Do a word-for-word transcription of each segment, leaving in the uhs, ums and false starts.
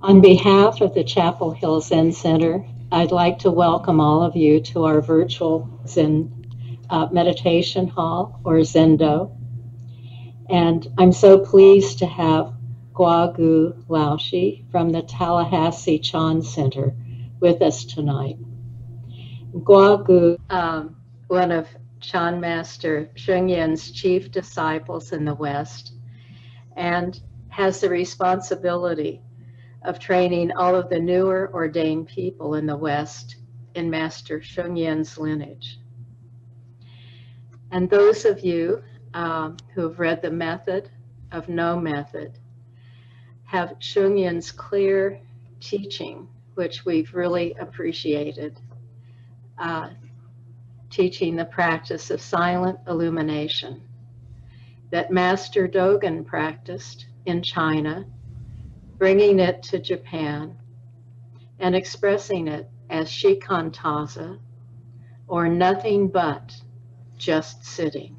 On behalf of the Chapel Hill Zen Center, I'd like to welcome all of you to our virtual Zen uh, meditation hall, or Zendo. And I'm so pleased to have Guagu Laoshi from the Tallahassee Chan Center with us tonight. Guagu, um, one of Chan Master Shunyan's chief disciples in the West, and has the responsibility of training all of the newer ordained people in the West in Master Shunyan's lineage. And those of you um, who have read the Method of No Method have Shunyan's clear teaching, which we've really appreciated, uh, teaching the practice of silent illumination that Master Dogen practiced in China, bringing it to Japan and expressing it as shikantaza, or nothing but just sitting.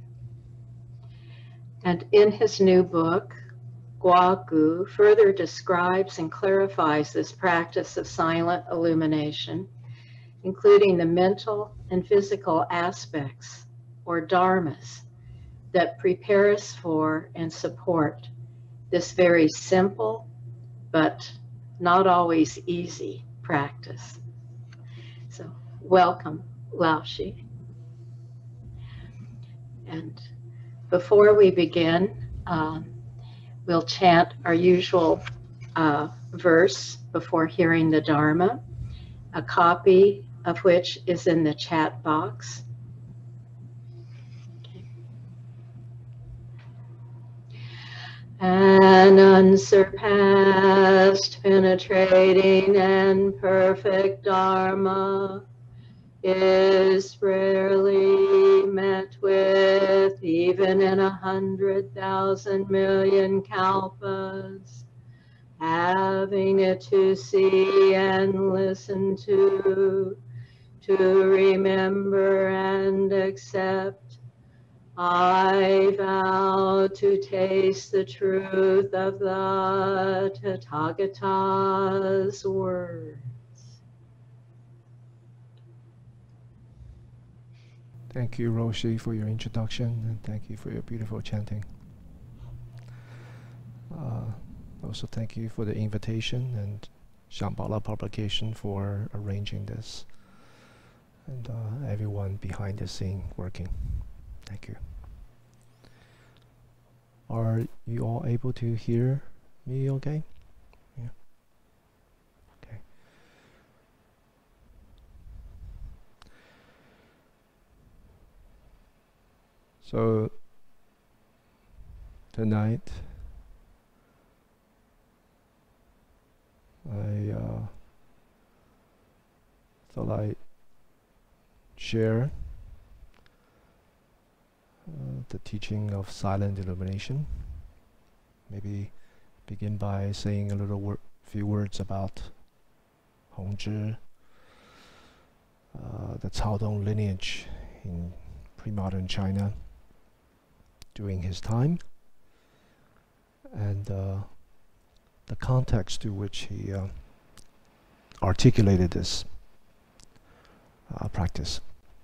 And in his new book, Guagu further describes and clarifies this practice of silent illumination, including the mental and physical aspects, or dharmas, that prepare us for and support this very simple but not always easy practice. So welcome, Laoshi. And before we begin, um, we'll chant our usual uh, verse before hearing the Dharma, a copy of which is in the chat box. An unsurpassed, penetrating, and perfect Dharma is rarely met with, even in a hundred thousand million kalpas. Having it to see and listen to, to remember and accept, I vow to taste the truth of the Tathagata's words. Thank you, Roshi, for your introduction, and thank you for your beautiful chanting. Uh, also, thank you for the invitation and Shambhala Publication for arranging this, and uh, everyone behind the scene working. Thank you. Are you all able to hear me okay? Yeah. Okay. So tonight I uh, thought I'd share Uh, the teaching of silent illumination. Maybe begin by saying a little wor few words about Hongzhi, uh, the Caodong lineage in pre-modern China during his time, and uh, the context to which he uh, articulated this uh, practice.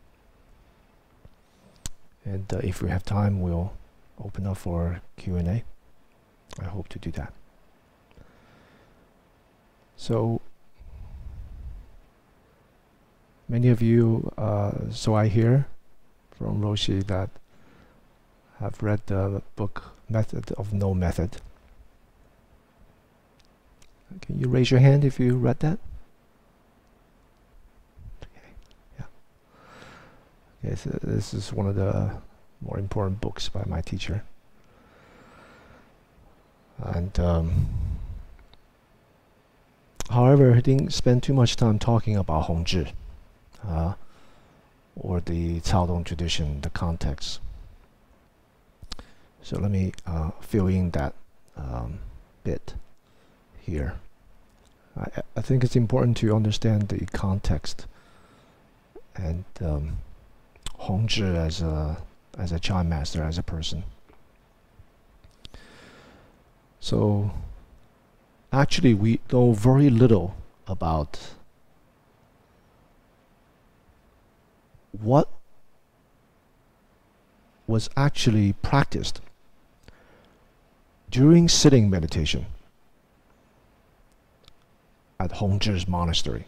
And uh, if we have time, we'll open up for Q and A. I hope to do that. So, many of you, uh, so I hear from Roshi, that have read the book Method of No Method. Can you raise your hand if you read that? Yes, uh, this is one of the more important books by my teacher. And um, however, he didn't spend too much time talking about Hongzhi, uh, or the Caodong tradition, the context. So let me uh, fill in that um, bit here. I, I think it's important to understand the context and um, Hongzhi as a as a Chan master, as a person. So actually we know very little about what was actually practiced during sitting meditation at Hongzhi's monastery.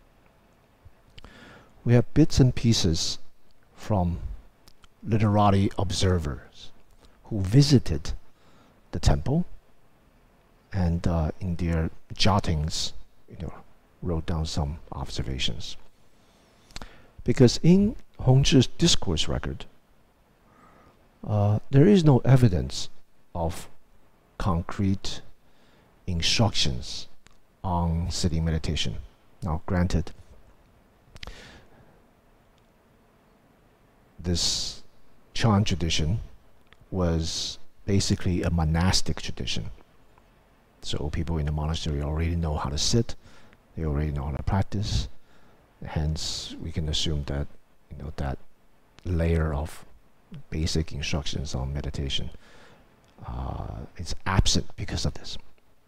We have bits and pieces from literati observers who visited the temple and uh, in their jottings, you know, wrote down some observations. Because in Hongzhi's discourse record, uh, there is no evidence of concrete instructions on sitting meditation. Now, granted, this Chan tradition was basically a monastic tradition. So people in the monastery already know how to sit, they already know how to practice. Hence, we can assume that, you know, that layer of basic instructions on meditation uh, is absent because of this.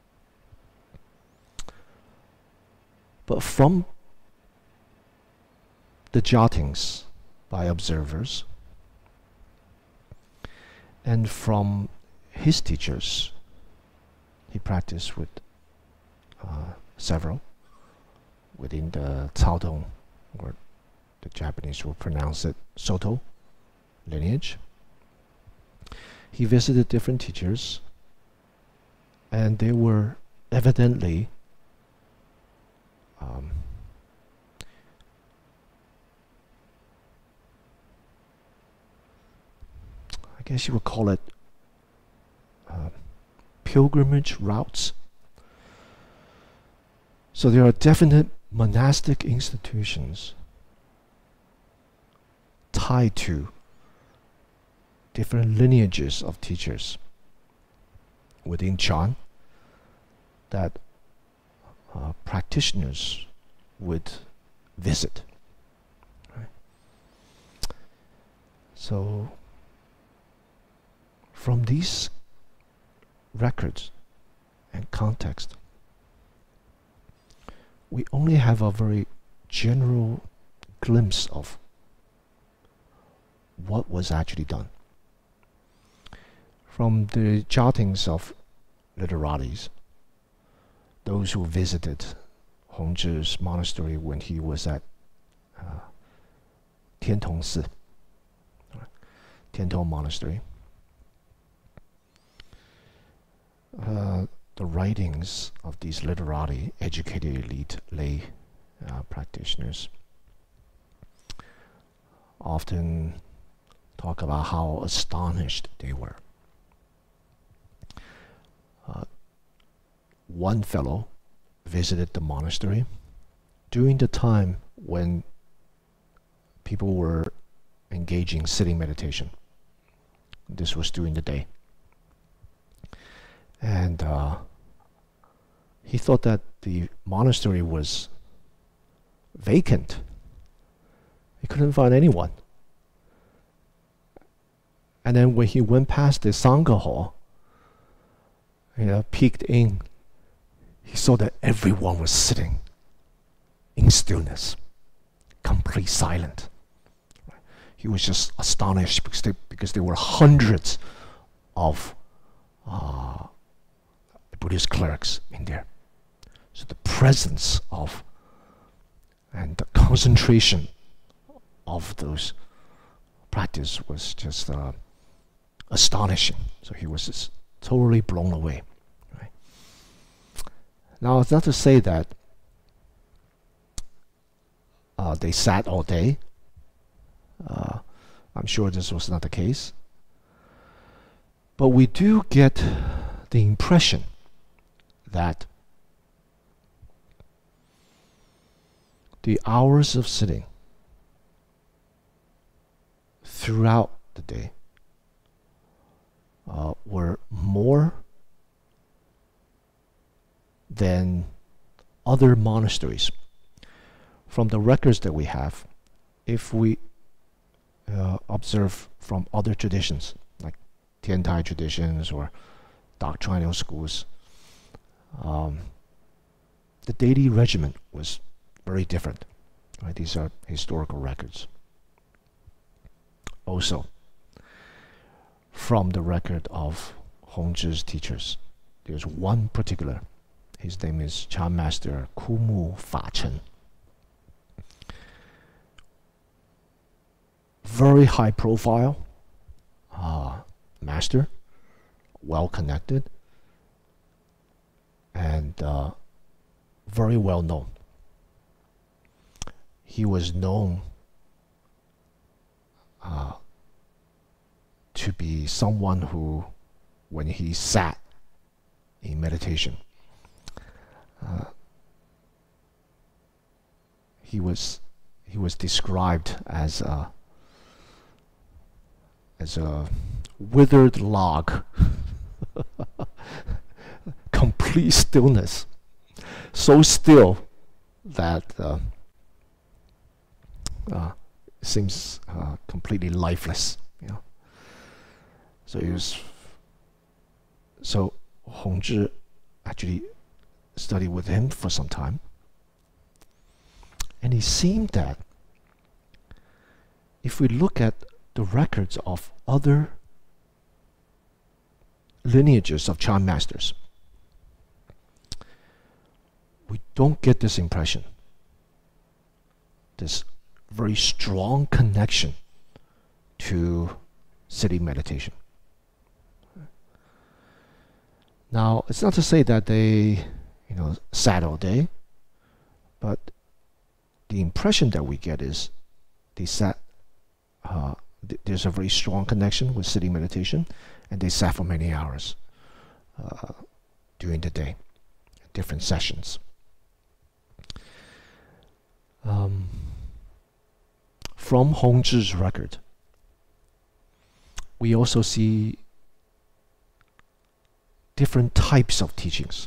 But from the jottings by observers and from his teachers, he practiced with uh, several within the Caotong, or the Japanese will pronounce it Soto lineage. He visited different teachers, and they were evidently um, I guess you would call it uh, pilgrimage routes. So there are definite monastic institutions tied to different lineages of teachers within Chan that uh, practitioners would visit. Right? So from these records and context, we only have a very general glimpse of what was actually done. From the jottings of literatis, those who visited Hongzhi's monastery when he was at uh, Tiantong Si, Tiantong Monastery, uh, the writings of these literati, educated elite lay uh, practitioners, often talk about how astonished they were. Uh, one fellow visited the monastery during the time when people were engaging sitting meditation. This was during the day. And uh, he thought that the monastery was vacant. He couldn't find anyone. And then when he went past the Sangha hall, you know, peeked in, he saw that everyone was sitting in stillness, complete silence. He was just astonished because, they, because there were hundreds of uh, Buddhist clerics in there. So the presence of and the concentration of those practice was just uh, astonishing. So he was just totally blown away. Right? Now, it's not to say that uh, they sat all day. Uh, I'm sure this was not the case. But we do get the impression that the hours of sitting throughout the day uh, were more than other monasteries. From the records that we have, if we uh, observe from other traditions, like Tiantai traditions or doctrinal schools, Um, the daily regimen was very different. Right? These are historical records. Also, from the record of Hongzhi's teachers, there's one particular. His name is Chan Master Kumu Fa Chen. Very high profile uh, master, well connected, and uh, very well known. He was known uh, to be someone who, when he sat in meditation, uh, he was he was described as a as a withered log, complete stillness, so still that uh, uh, seems uh, completely lifeless. You know? So he was. So Hongzhi actually studied with him for some time, and it seemed that if we look at the records of other lineages of Chan masters, we don't get this impression, this very strong connection to sitting meditation. Now, it's not to say that they, you know, sat all day, but the impression that we get is they sat, uh, th there's a very strong connection with sitting meditation, and they sat for many hours uh, during the day, different sessions. Um, from Hongzhi's record, we also see different types of teachings.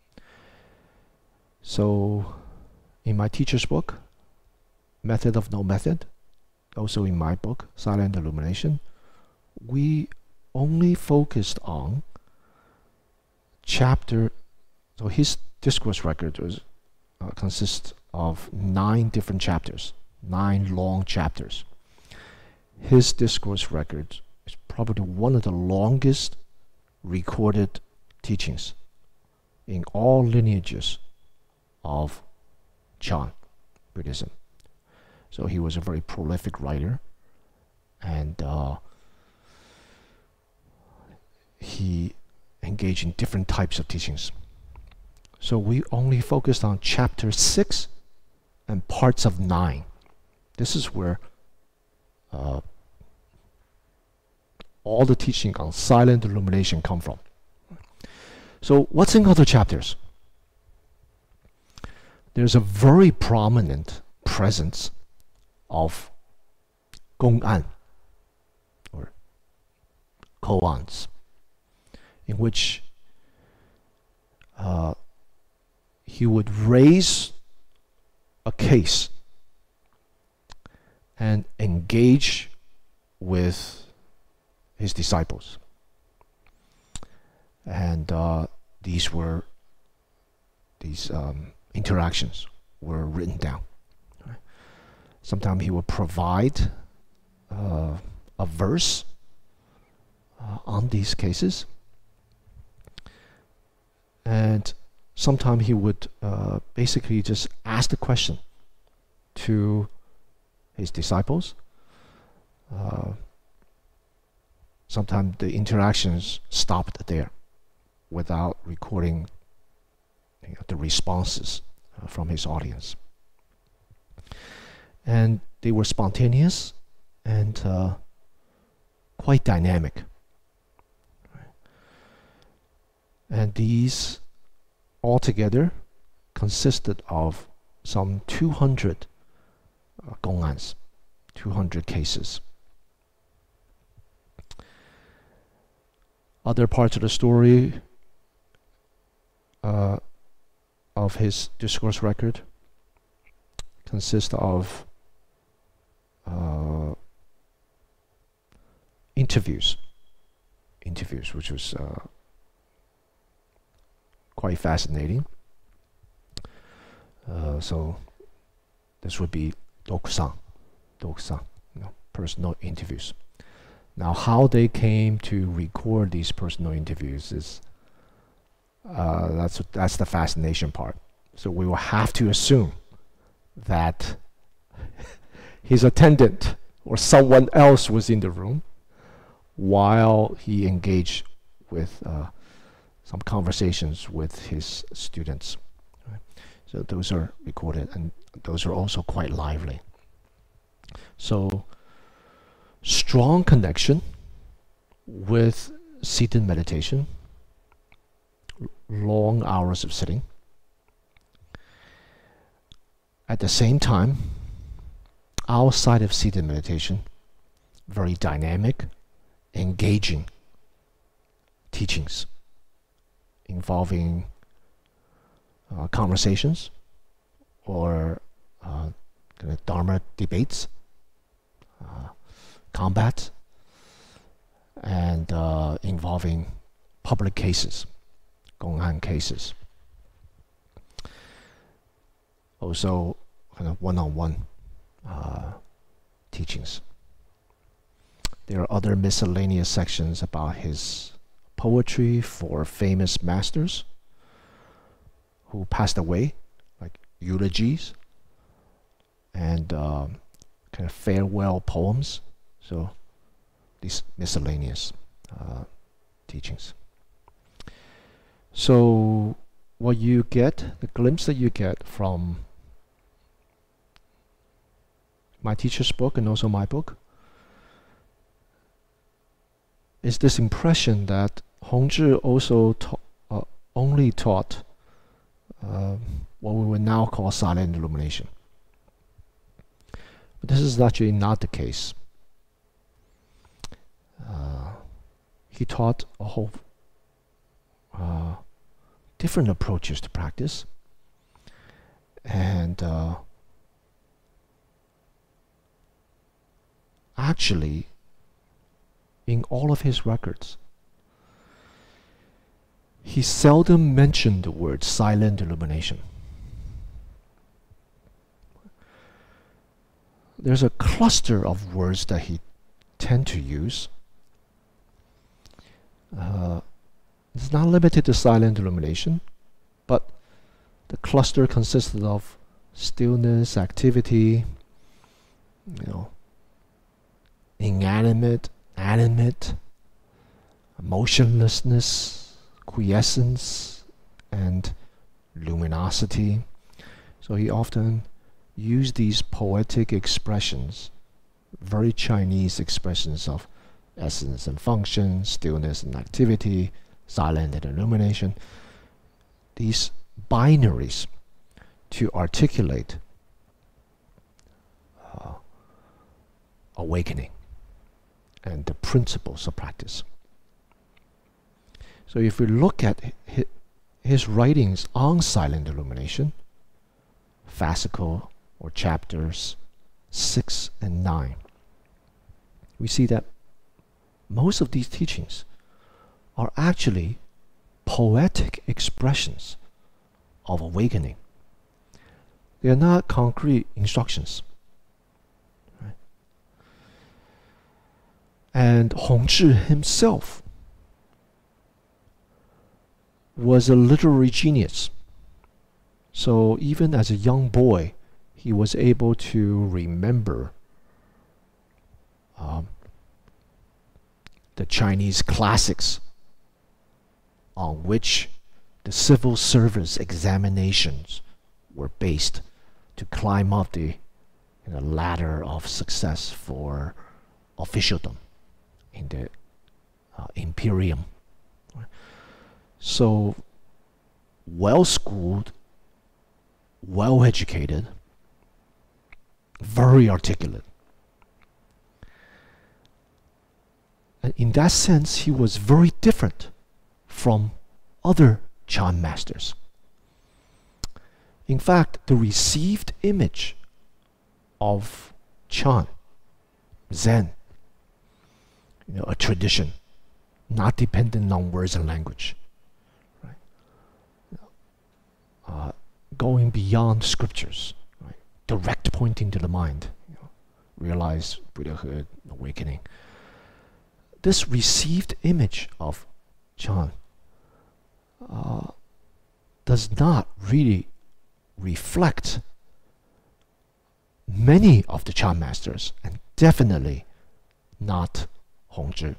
So, in my teacher's book, Method of No Method, also in my book, Silent Illumination, we only focused on chapter. So his discourse record was uh, consists of nine different chapters, nine long chapters. His discourse record is probably one of the longest recorded teachings in all lineages of Chan Buddhism. So he was a very prolific writer, and uh, he engaged in different types of teachings. So we only focused on chapter six and parts of nine. This is where uh, all the teaching on silent illumination come from. So what's in other chapters? There's a very prominent presence of Gong'an, or koans, in which uh, he would raise a case and engage with his disciples. And uh, these were, these um, interactions were written down. Right? Sometimes he would provide uh, a verse uh, on these cases. And sometimes he would uh, basically just ask the question to his disciples. Uh, sometimes the interactions stopped there without recording, you know, the responses uh, from his audience. And they were spontaneous and uh, quite dynamic. And these altogether consisted of some two hundred uh, gong'ans, two hundred cases. Other parts of the story uh, of his discourse record consist of uh, interviews, interviews, which was uh, quite fascinating. Uh, so this would be dokusan, dokusan, you know, personal interviews. Now, how they came to record these personal interviews is uh, that's that's the fascination part. So we will have to assume that his attendant or someone else was in the room while he engaged with uh, some conversations with his students. Right? So those are recorded, and those are also quite lively. So strong connection with seated meditation, long hours of sitting. At the same time, outside of seated meditation, very dynamic, engaging teachings involving uh, conversations or uh, kind of Dharma debates, uh, combat, and uh, involving public cases, gonghan cases. Also, kind of one-on-one uh, teachings. There are other miscellaneous sections about his poetry for famous masters who passed away, like eulogies and um, kind of farewell poems. So these miscellaneous uh, teachings. So what you get, the glimpse that you get from my teacher's book and also my book, is this impression that Hongzhi also ta uh, only taught uh, what we would now call silent illumination. But this is actually not the case. Uh, he taught a whole uh, different approaches to practice, and uh, actually, in all of his records, he seldom mentioned the word silent illumination. There's a cluster of words that he tend to use. Uh, it's not limited to silent illumination, but the cluster consisted of stillness, activity, you know, inanimate, animate, motionlessness, quiescence, and luminosity. So he often used these poetic expressions, very Chinese expressions of essence and function, stillness and activity, silent and illumination, these binaries to articulate uh, awakening and the principles of practice. So if we look at his, his writings on silent illumination, fascicle or chapters six and nine, we see that most of these teachings are actually poetic expressions of awakening. They are not concrete instructions. Right? And Hongzhi himself was a literary genius. So even as a young boy, he was able to remember um, the Chinese classics on which the civil service examinations were based to climb up the you know, ladder of success for officialdom in the uh, imperium. So well-schooled, well-educated, very articulate. And in that sense, he was very different from other Chan masters. In fact, the received image of Chan, Zen, you know, a tradition, not dependent on words and language, right? going beyond scriptures, right? Direct pointing to the mind, you know, realize Buddhahood, awakening. This received image of Chan uh, does not really reflect many of the Chan masters, and definitely not Hongzhi.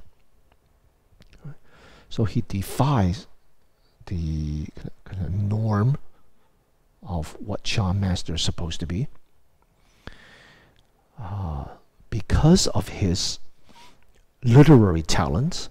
So he defies the kind of norm of what Chan master is supposed to be. Uh, because of his literary talents,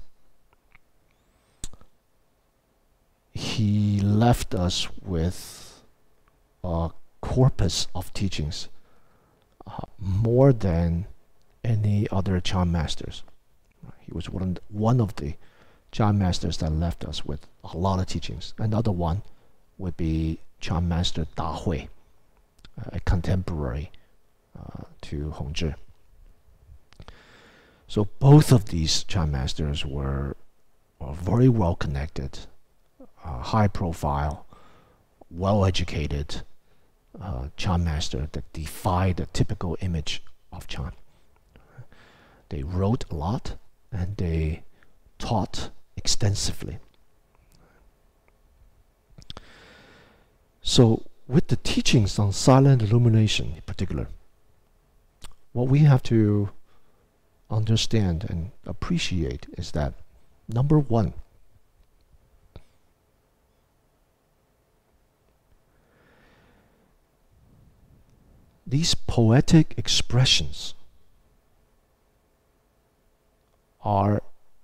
he left us with a corpus of teachings uh, more than any other Chan masters. He was one, one of the Chan masters that left us with a lot of teachings. Another one would be Chan master Da Hui, uh, a contemporary uh, to Hongzhi. So both of these Chan masters were, were very well connected, uh, high profile, well educated uh, Chan master that defied the typical image of Chan. They wrote a lot and they taught extensively. So with the teachings on silent illumination in particular, what we have to understand and appreciate is that, number one, these poetic expressions are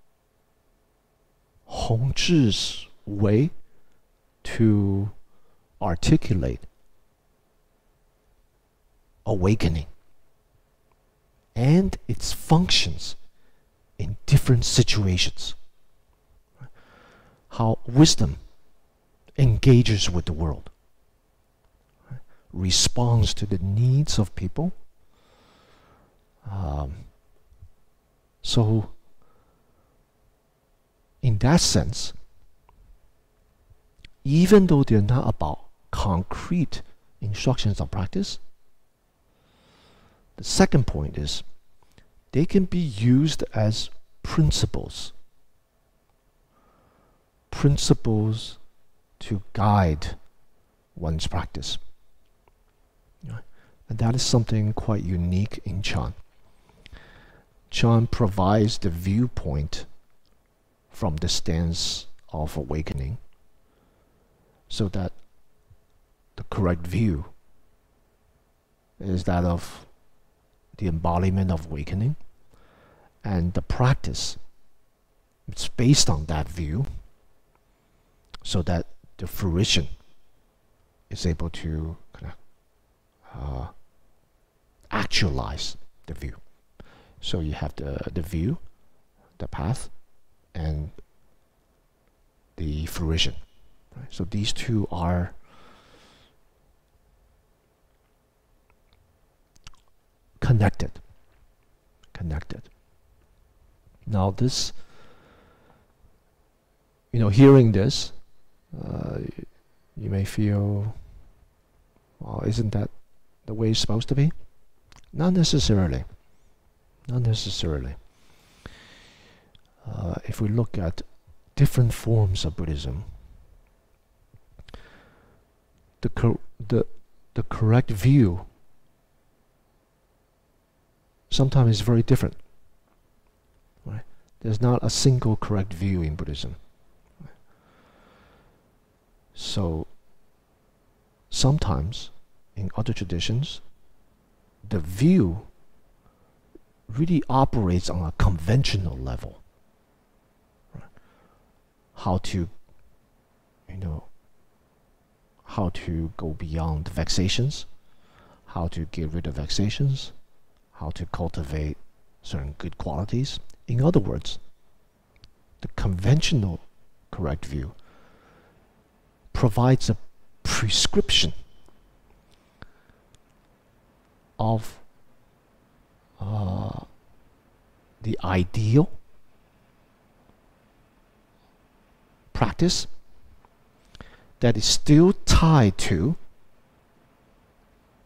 Hongzhi's way to articulate awakening and its functions in different situations. How wisdom engages with the world, responds to the needs of people. Um, so, in that sense, even though they're not about concrete instructions of practice, the second point is they can be used as principles. Principles to guide one's practice. And that is something quite unique in Chan. Chan provides the viewpoint from the stance of awakening, so that the correct view is that of the embodiment of awakening, and the practice it's based on that view, so that the fruition is able to kind of uh, actualize the view. So you have the, the view, the path, and the fruition. Right? So these two are connected. Connected. Now this, you know, hearing this, uh, you may feel, well, isn't that the way it's supposed to be? Not necessarily. Not necessarily. Uh, if we look at different forms of Buddhism, the cor the the correct view sometimes is very different. Right? There's not a single correct view in Buddhism. Right? So sometimes in other traditions, the view really operates on a conventional level. Right? How to, you know, how to go beyond vexations, how to get rid of vexations, how to cultivate certain good qualities. In other words, the conventional correct view provides a prescription of uh, the ideal practice that is still tied to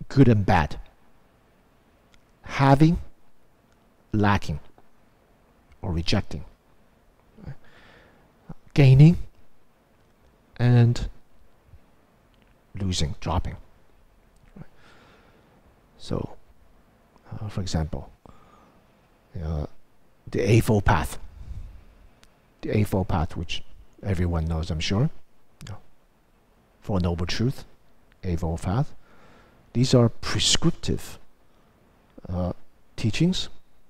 good and bad, having, lacking, or rejecting, right? Gaining and losing, dropping. Right? So, uh, for example, uh, the Eightfold Path. The Eightfold Path, which everyone knows, I'm sure. You know, Four Noble Truth, Eightfold Path. These are prescriptive uh, teachings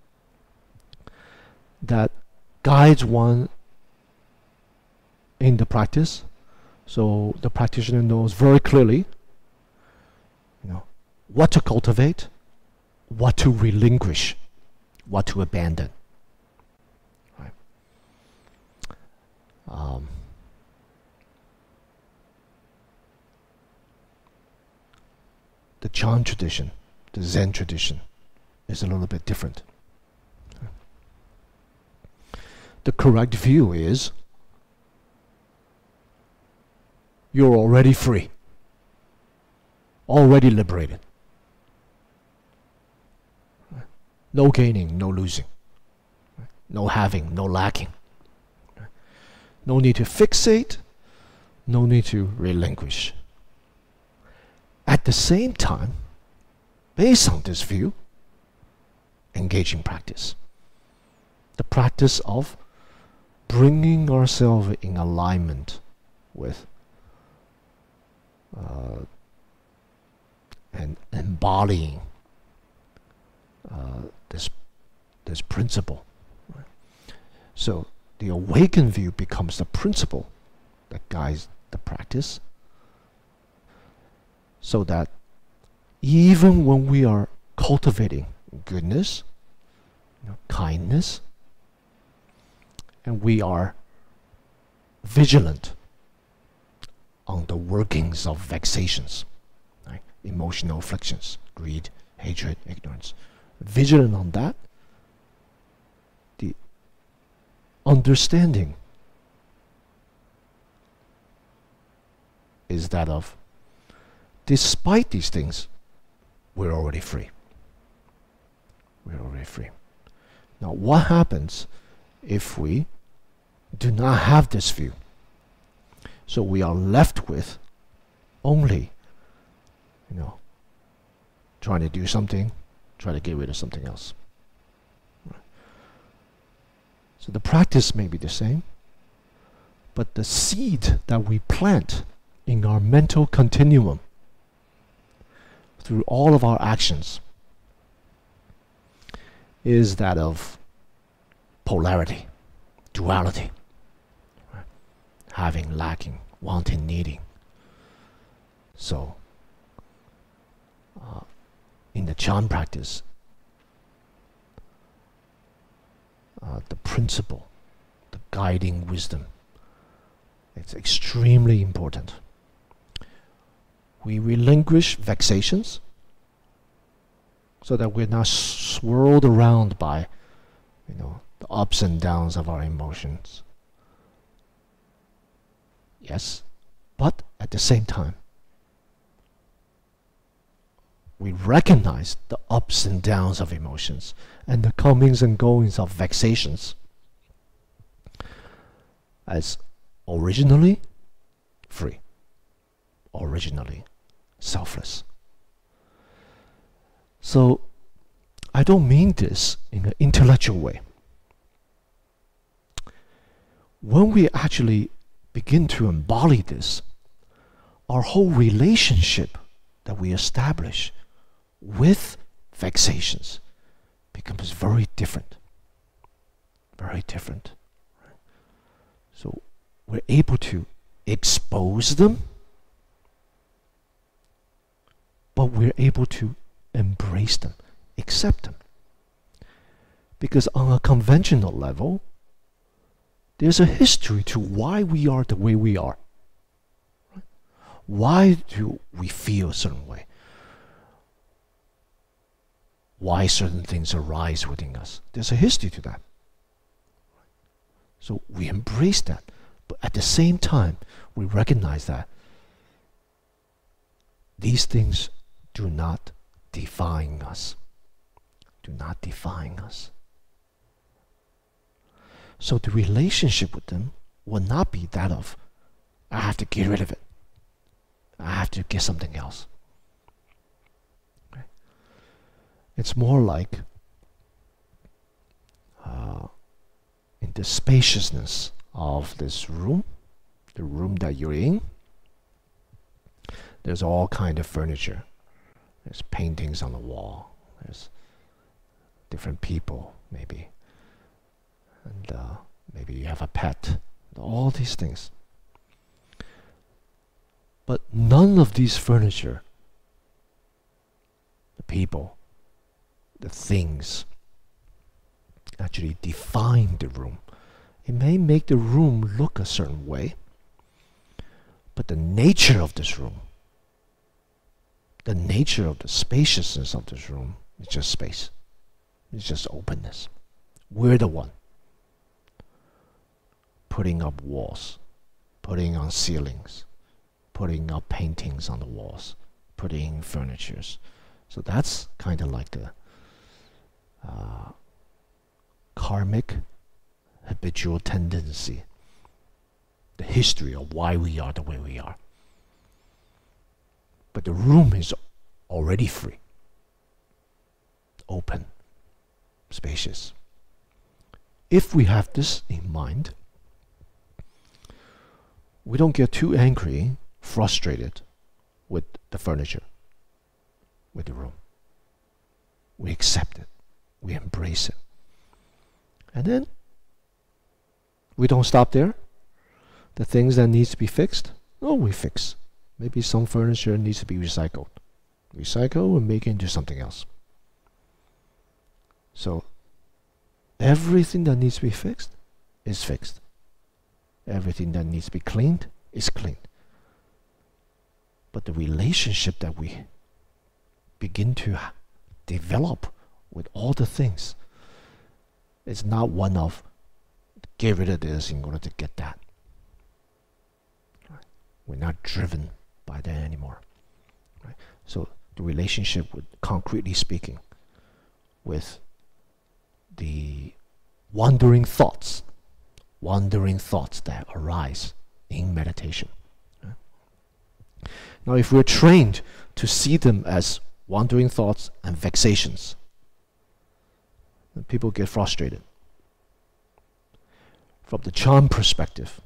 that guides one in the practice. So the practitioner knows very clearly, you know, what to cultivate, what to relinquish, what to abandon. Right? Um, the Chan tradition, the Zen tradition, is a little bit different. The correct view is you're already free, already liberated. No gaining, no losing. No having, no lacking. No need to fixate, no need to relinquish. At the same time, based on this view, engage in practice. The practice of bringing ourselves in alignment with uh, and embodying uh, this this principle. Right? So the awakened view becomes the principle that guides the practice, so that even when we are cultivating goodness, you know, kindness, and we are vigilant on the workings of vexations, right? Emotional afflictions, greed, hatred, ignorance, vigilant on that, the understanding is that of, despite these things, we're already free. We're already free. Now, what happens if we do not have this view? So we are left with only, you know, trying to do something, try to get rid of something else. Right. So the practice may be the same, but the seed that we plant in our mental continuum through all of our actions is that of polarity, duality, right? Having, lacking, wanting, needing. So, uh, in the Chan practice, uh, the principle, the guiding wisdom, it's extremely important. We relinquish vexations so that we're not swirled around by, you know, the ups and downs of our emotions. Yes, but at the same time, we recognize the ups and downs of emotions and the comings and goings of vexations as originally free, originally selfless. So, I don't mean this in an intellectual way. When we actually begin to embody this, our whole relationship that we establish with vexations becomes very different. Very different. So we're able to expose them, but we're able to embrace them, accept them. Because on a conventional level, there's a history to why we are the way we are. Right? Why do we feel a certain way? Why certain things arise within us? There's a history to that. So we embrace that. But at the same time, we recognize that these things do not define us. Do not define us. So the relationship with them will not be that of, I have to get rid of it. I have to get something else. Okay? It's more like uh, in the spaciousness of this room, the room that you're in, there's all kind of furniture. There's paintings on the wall. There's different people, maybe. And uh, maybe you have a pet. All these things. But none of these furniture, the people, the things, actually define the room. It may make the room look a certain way, but the nature of this room, the nature of the spaciousness of this room is just space. It's just openness. We're the one putting up walls, putting on ceilings, putting up paintings on the walls, putting furnitures. So that's kind of like the uh, karmic habitual tendency, the history of why we are the way we are. But the room is already free, open, spacious. If we have this in mind, we don't get too angry, frustrated with the furniture, with the room. We accept it. We embrace it. And then we don't stop there. The things that needs to be fixed, no, we fix. Maybe some furniture needs to be recycled. Recycle and make it into something else. So everything that needs to be fixed is fixed. Everything that needs to be cleaned is cleaned. But the relationship that we begin to develop with all the things is not one of get rid of this in order to get that. Right? We're not driven by that anymore. Right? So the relationship with, concretely speaking, with the wandering thoughts, wandering thoughts that arise in meditation. Right? Now, if we're trained to see them as wandering thoughts and vexations, then people get frustrated. From the charm perspective,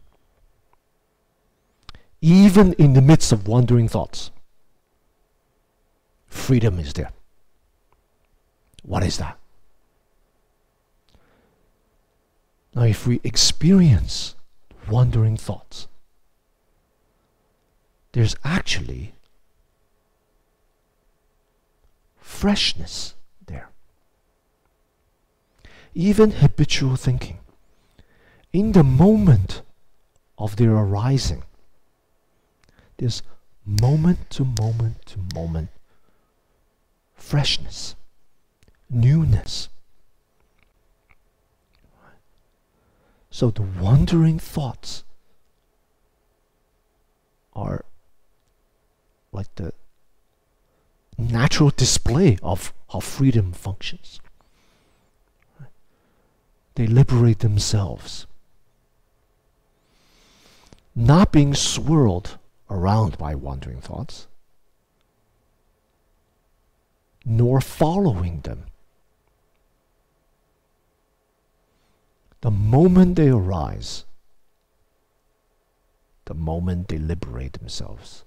even in the midst of wandering thoughts, freedom is there. What is that? Now, if we experience wandering thoughts, there's actually freshness there. Even habitual thinking, in the moment of their arising, there's moment to moment to moment freshness, newness. So the wandering thoughts are like the natural display of how freedom functions. They liberate themselves, not being swirled around by wandering thoughts, nor following them. The moment they arise, the moment they liberate themselves.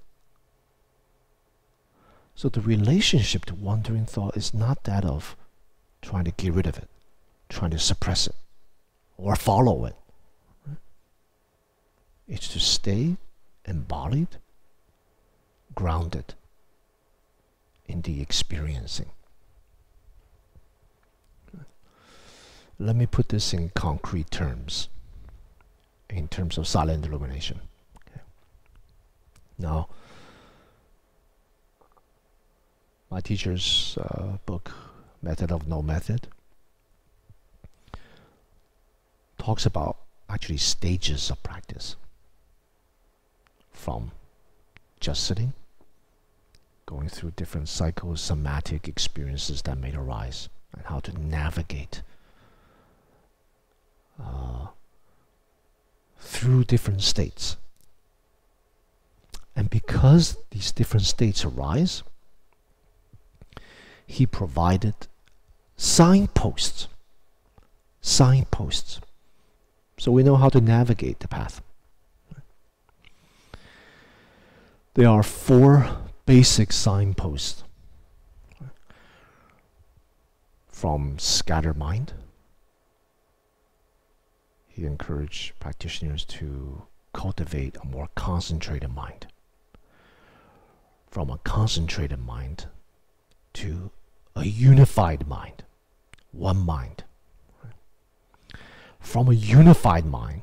So the relationship to wandering thought is not that of trying to get rid of it, trying to suppress it, or follow it. It's to stay embodied, grounded in the experiencing. Let me put this in concrete terms, in terms of silent illumination. Okay. Now, my teacher's uh, book, Method of No Method, talks about actually stages of practice. From just sitting, going through different psychosomatic experiences that may arise, and how to navigate uh, through different states. And because these different states arise, he provided signposts. Signposts. So we know how to navigate the path. There are four basic signposts. From scattered mind, he encouraged practitioners to cultivate a more concentrated mind. From a concentrated mind to a unified mind, one mind. From a unified mind,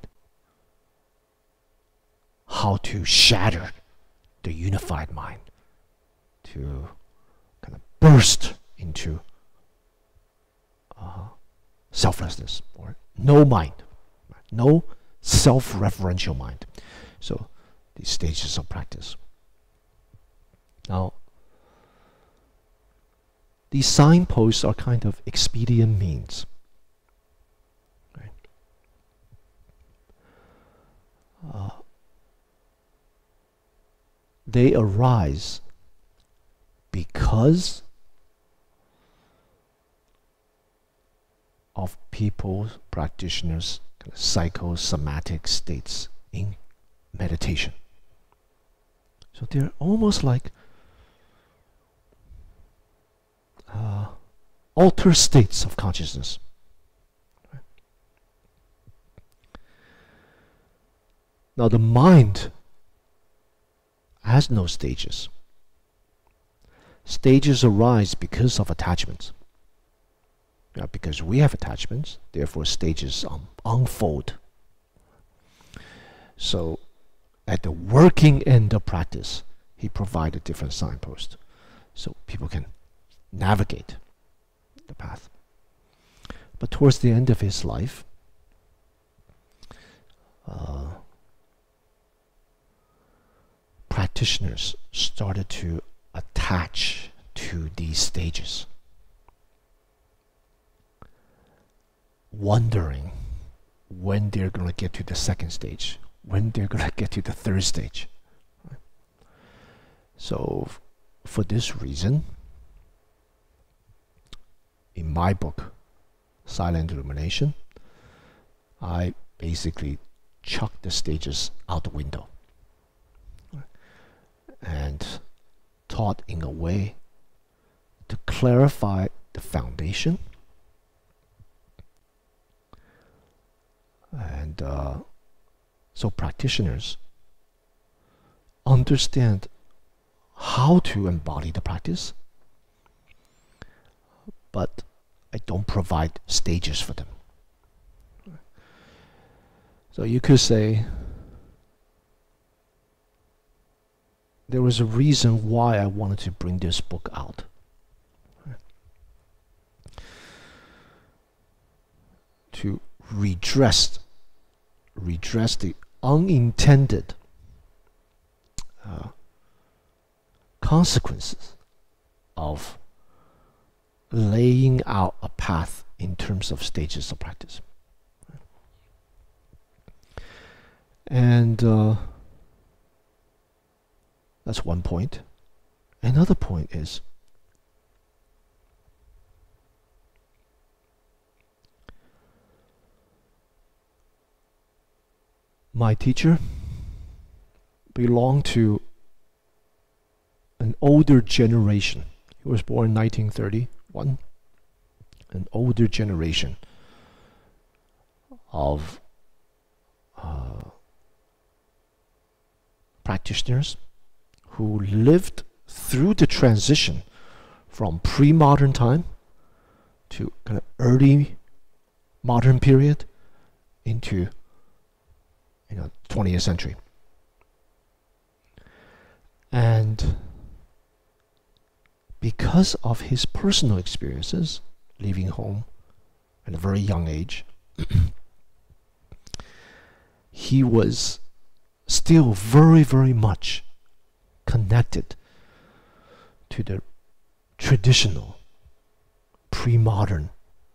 how to shatter the unified mind, to kind of burst into uh, selflessness, or no mind, no self-referential mind. So these stages of practice. Now, these signposts are kind of expedient means. Right? Uh, they arise because of people, practitioners, kind of psychosomatic states in meditation. So they're almost like Uh, altered states of consciousness. Right? Now the mind has no stages. Stages arise because of attachments. Yeah, because we have attachments, therefore stages um, unfold. So at the working end of practice, he provided different signposts so people can navigate the path. But towards the end of his life, uh, practitioners started to attach to these stages, wondering when they're going to get to the second stage, when they're going to get to the third stage. So f- for this reason, in my book, Silent Illumination, I basically chucked the stages out the window and taught in a way to clarify the foundation and uh, so practitioners understand how to embody the practice, but I don't provide stages for them. So you could say there was a reason why I wanted to bring this book out. To redress, redress the unintended uh, consequences of laying out a path in terms of stages of practice. And uh, that's one point. Another point is my teacher belonged to an older generation. He was born in nineteen thirty-one. An older generation of uh, practitioners who lived through the transition from pre-modern time to kind of early modern period into, you know, twentieth century. And because of his personal experiences, leaving home at a very young age, he was still very, very much connected to the traditional, pre-modern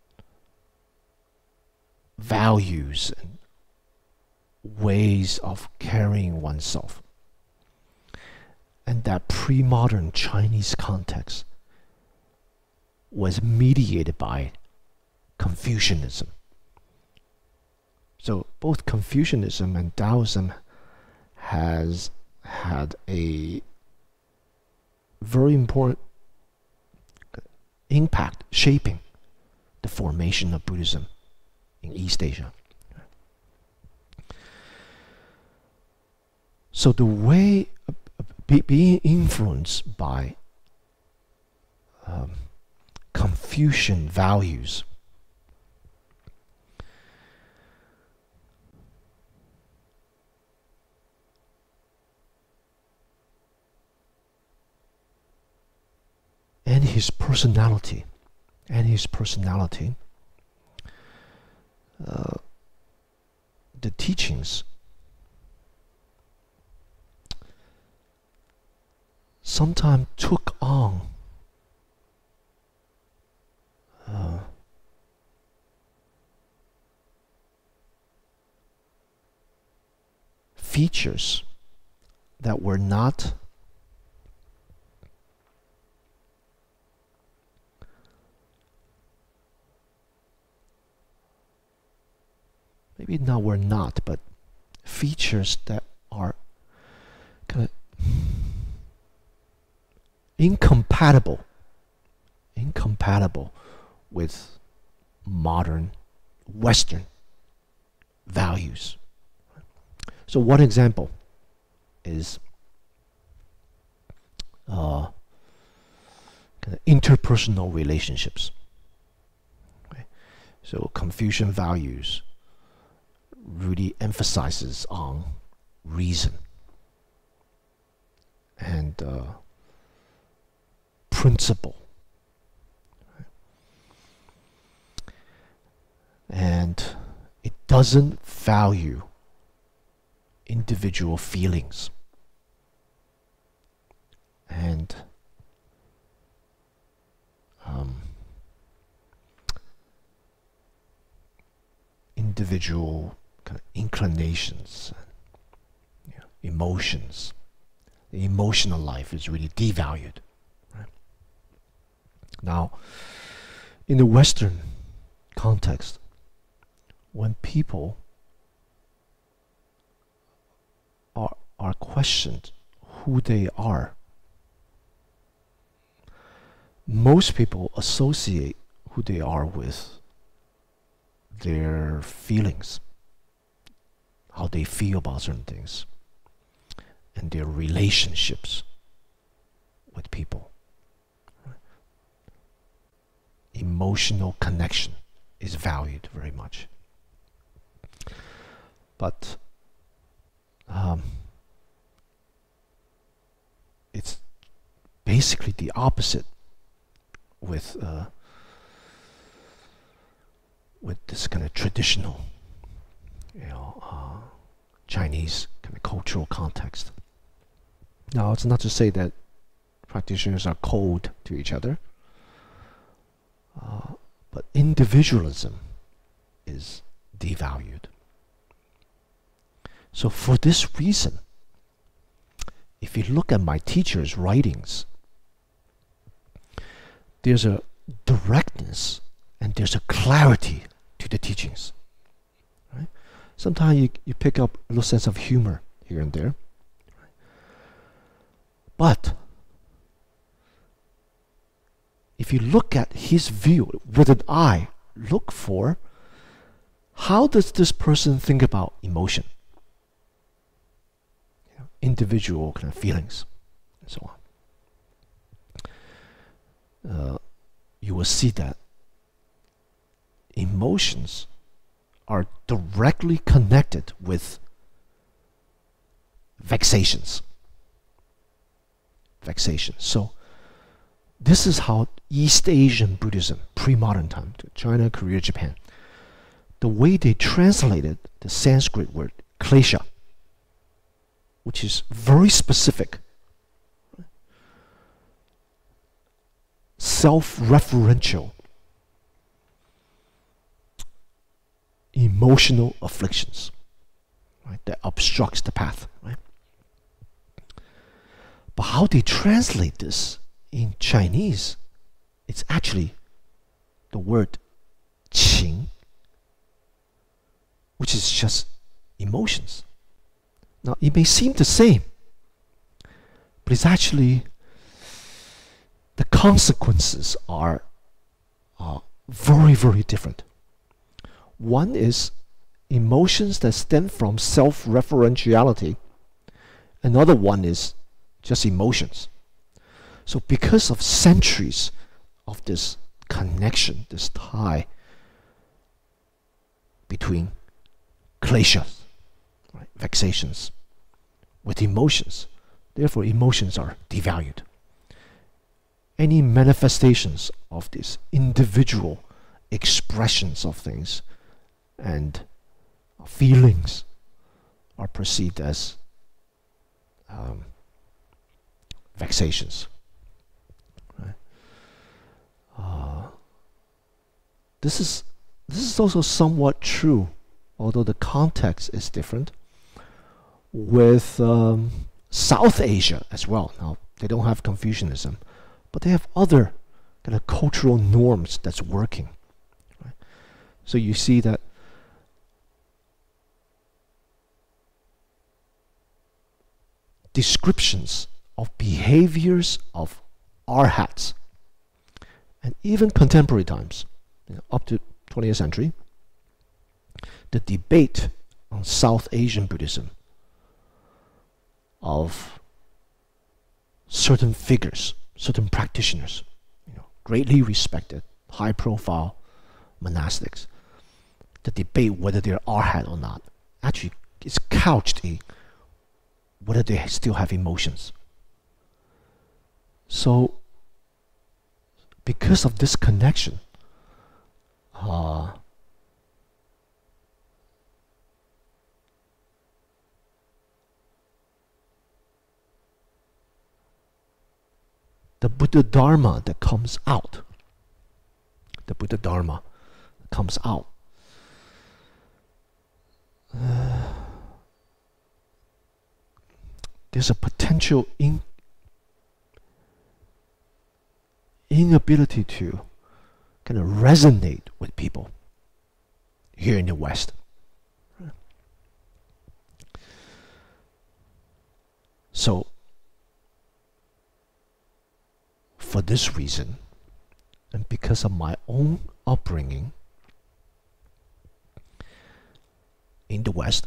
values and ways of carrying oneself. And that pre-modern Chinese context was mediated by Confucianism. So both Confucianism and Taoism has had a very important impact shaping the formation of Buddhism in East Asia. So the way uh, be, being influenced by um, Confucian values and his personality and his personality uh, the teachings sometimes took on uh, features that were not maybe not were not, but features that are kind of incompatible, incompatible with modern Western values. So one example is uh, kind of interpersonal relationships. Okay? So Confucian values really emphasizes on reason and uh, principle, and it doesn't value individual feelings and um, individual kind of inclinations, and, you know, emotions. The emotional life is really devalued. Right? Now, in the Western context, when people are are questioned who they are, most people associate who they are with their feelings, how they feel about certain things, and their relationships with people. Emotional connection is valued very much. But um, it's basically the opposite with uh, with this kind of traditional, you know, uh, Chinese kind of cultural context. Now, it's not to say that practitioners are cold to each other, uh, but individualism is devalued. So for this reason, if you look at my teacher's writings, there's a directness and there's a clarity to the teachings. Right? Sometimes you, you pick up a little sense of humor here and there. But if you look at his view with an eye, look for how does this person think about emotion, you know, individual kind of feelings, and so on. Uh, you will see that emotions are directly connected with vexations. Vexation. So this is how East Asian Buddhism, pre-modern time, China, Korea, Japan, the way they translated the Sanskrit word klesha, which is very specific self-referential emotional afflictions, right, that obstructs the path, right? But how they translate this in Chinese, it's actually the word qing, which is just emotions. Now, it may seem the same, but it's actually, the consequences are, are very, very different. One is emotions that stem from self-referentiality. Another one is just emotions. So because of centuries of this connection, this tie between kleshas, right, vexations, with emotions, therefore emotions are devalued. Any manifestations of these individual expressions of things and feelings are perceived as um, vexations. Right? Uh, this is this is also somewhat true, although the context is different, with um, South Asia as well. Now, they don't have Confucianism, but they have other kind of cultural norms that's working. Right? So you see that descriptions of behaviors of arhats, and even contemporary times, you know, up to twentieth century, the debate on South Asian Buddhism of certain figures, certain practitioners, you know, greatly respected, high-profile monastics, the debate whether they're arhat or not, actually is couched in whether they still have emotions. So, because of this connection, uh, the Buddha Dharma that comes out, the Buddha Dharma comes out, uh, there's a potential in, inability to kind of resonate with people here in the West. So, for this reason, and because of my own upbringing in the West,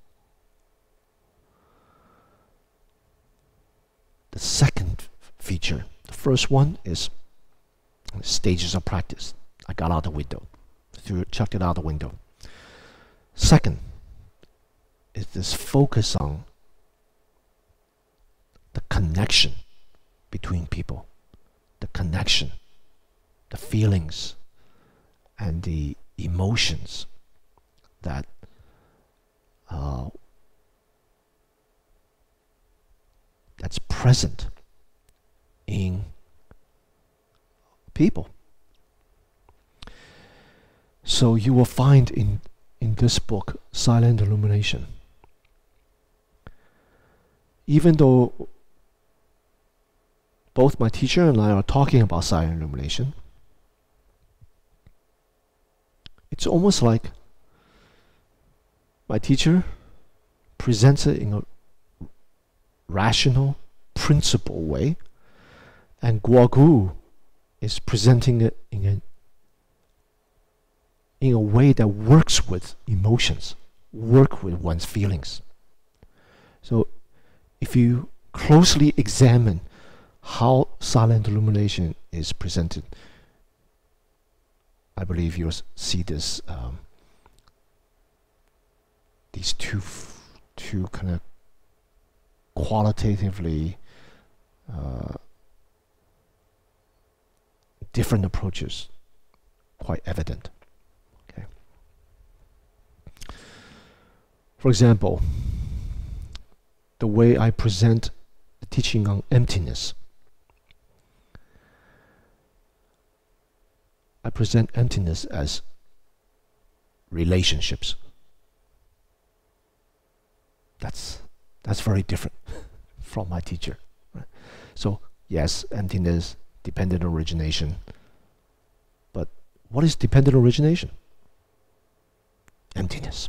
the second feature, the first one is stages of practice. I got out the window, threw, chucked it out the window. Second is this focus on the connection between people, the connection, the feelings, and the emotions that uh, that's present in people. So you will find in in this book, Silent Illumination, even though both my teacher and I are talking about silent illumination, it's almost like my teacher presents it in a rational, principled way, and Guogu is presenting it in a in a way that works with emotions, work with one's feelings. So if you closely examine how silent illumination is presented, I believe you'll see this um, these two two kind of qualitatively uh, different approaches quite evident. Okay. For example, the way I present the teaching on emptiness. I present emptiness as relationships. That's that's very different from my teacher. Right? So yes, emptiness, dependent origination. But what is dependent origination? Emptiness.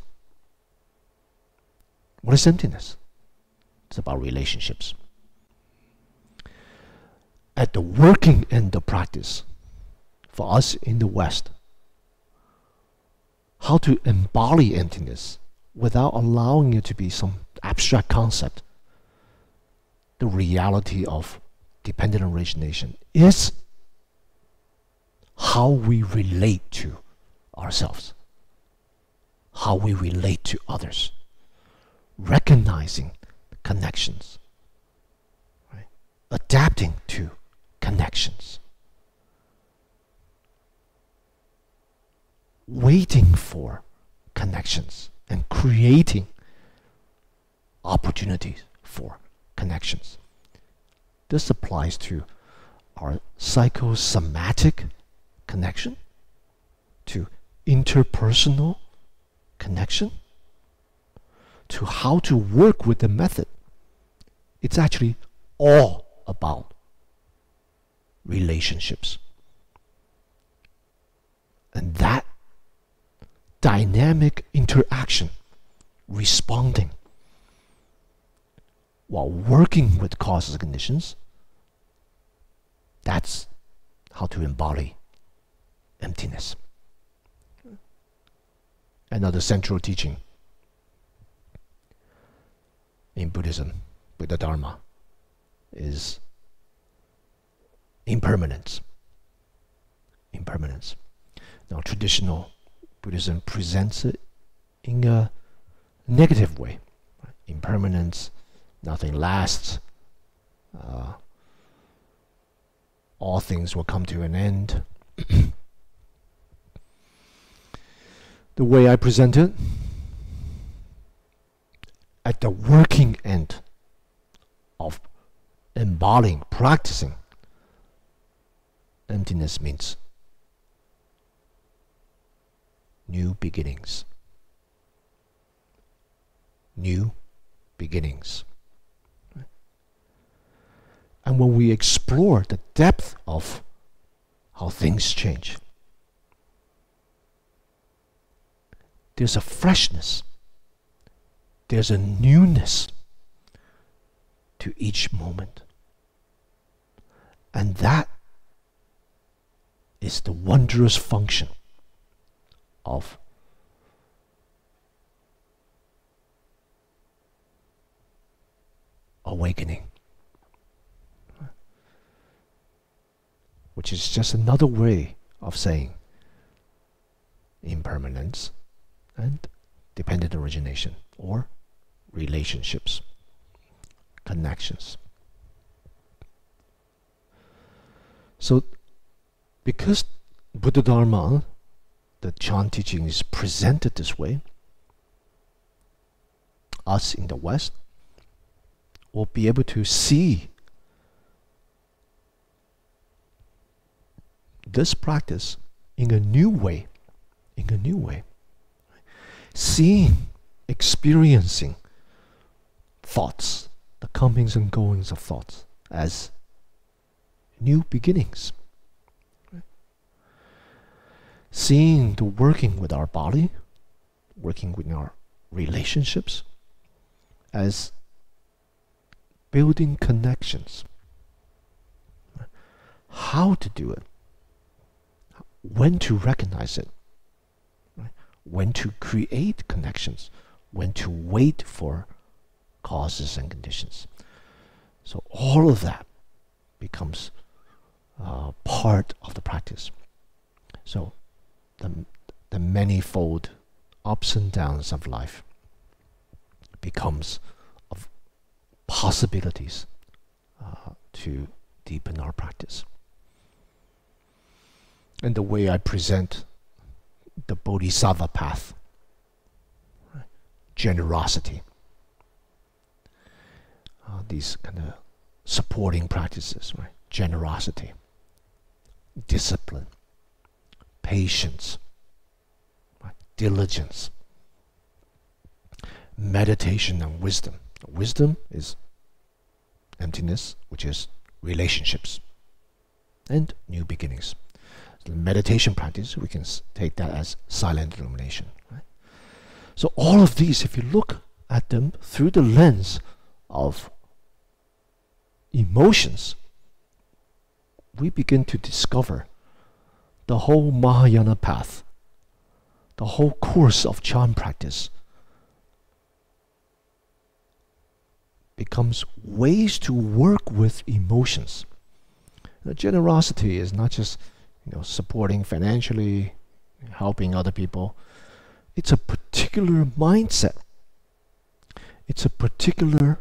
What is emptiness? It's about relationships. At the working end of practice, for us in the West, how to embody emptiness without allowing it to be some abstract concept, the reality of dependent origination is how we relate to ourselves, how we relate to others, recognizing connections, right? Adapting to connections, waiting for connections, and creating opportunities for connections. This applies to our psychosomatic connection, to interpersonal connection, to how to work with the method. It's actually all about relationships. And that dynamic interaction, responding while working with causes and conditions, that's how to embody emptiness. Another central teaching in Buddhism, Buddha Dharma, is impermanence. Impermanence. Now, traditional Buddhism presents it in a negative way. Right? Impermanence, nothing lasts. Uh, all things will come to an end. The way I present it, at the working end of embodying, practicing emptiness means new beginnings. New beginnings. And when we explore the depth of how things change, there's a freshness, there's a newness to each moment. And that is the wondrous function of awakening, which is just another way of saying impermanence and dependent origination, or relationships, connections. So, because Buddha Dharma, the Chan teaching, is presented this way, us in the West will be able to see this practice in a new way, in a new way. Seeing, experiencing thoughts, the comings and goings of thoughts, as new beginnings. Seeing the working with our body, working with our relationships, as building connections. How to do it, when to recognize it, when to create connections, when to wait for causes and conditions. So all of that becomes uh, part of the practice. So the, the manifold ups and downs of life becomes of possibilities uh, to deepen our practice. And the way I present the Bodhisattva path, right? Generosity, uh, these kind of supporting practices, right? Generosity, discipline, patience, right? Diligence, meditation, and wisdom. Wisdom is emptiness, which is relationships and new beginnings. The meditation practice, we can take that as silent illumination. Right? So all of these, if you look at them through the lens of emotions, we begin to discover the whole Mahayana path, the whole course of Chan practice becomes ways to work with emotions. Now, generosity is not just, you know, supporting financially, helping other people. It's a particular mindset. It's a particular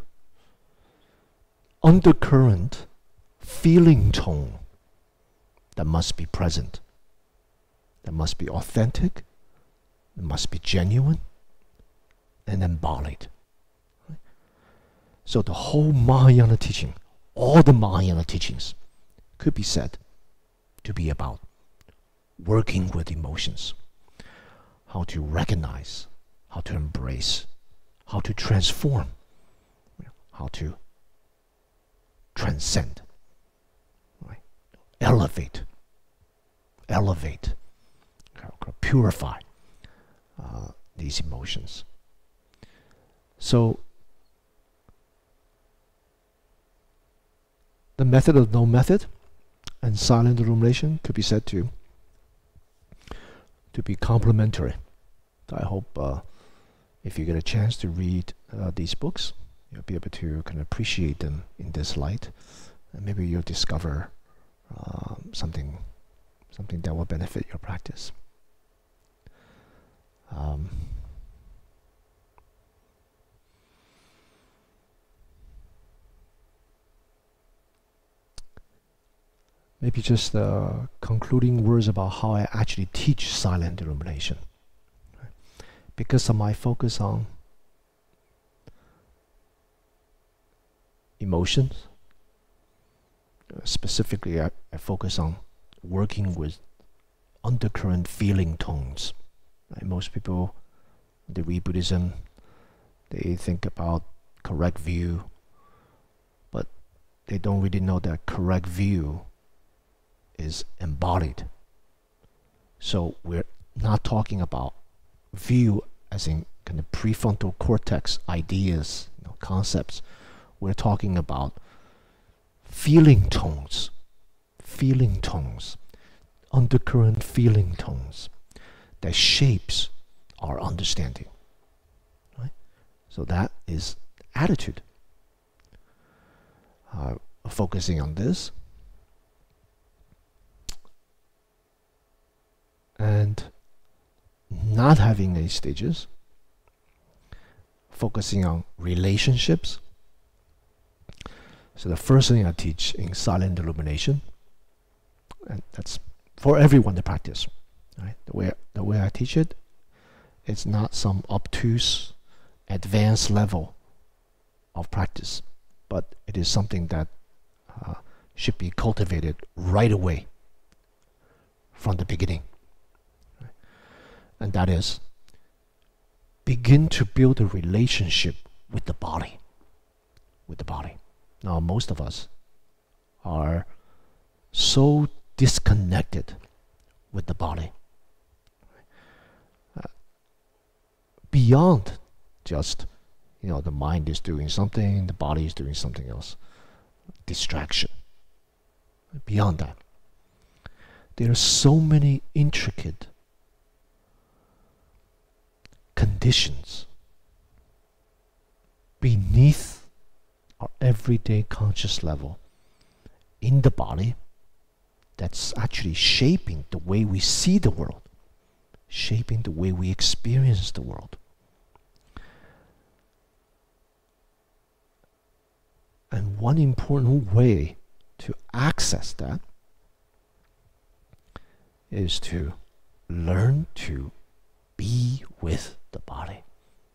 undercurrent feeling tone that must be present, that must be authentic, that must be genuine and embodied. Right? So the whole Mahayana teaching, all the Mahayana teachings, could be said to be about working with emotions, how to recognize, how to embrace, how to transform, how to transcend, right? elevate, elevate, purify uh, these emotions. So the method of no method and silent illumination could be said to to be complementary. I hope uh, if you get a chance to read uh, these books, you'll be able to kind of appreciate them in this light, and maybe you'll discover um, something something that will benefit your practice. Um, maybe just uh, concluding words about how I actually teach silent illumination. Right? Because of my focus on emotions, uh, specifically I, I focus on working with undercurrent feeling tones. Right? Most people, they read Buddhism, they think about correct view, but they don't really know that correct view is embodied. So we're not talking about view as in kind of prefrontal cortex ideas, you know, concepts. We're talking about feeling tones, feeling tones, undercurrent feeling tones that shapes our understanding. Right? So that is attitude. Uh, focusing on this, and not having any stages, focusing on relationships. So the first thing I teach in silent illumination, and that's for everyone to practice, right? The way the way I teach it, it's not some obtuse, advanced level of practice, but it is something that uh, should be cultivated right away from the beginning. And that is, begin to build a relationship with the body. With the body. Now, most of us are so disconnected with the body. Uh, beyond just, you know, the mind is doing something, the body is doing something else. Distraction. Beyond that, there are so many intricate conditions beneath our everyday conscious level in the body that's actually shaping the way we see the world, shaping the way we experience the world. And one important way to access that is to learn to be with the body.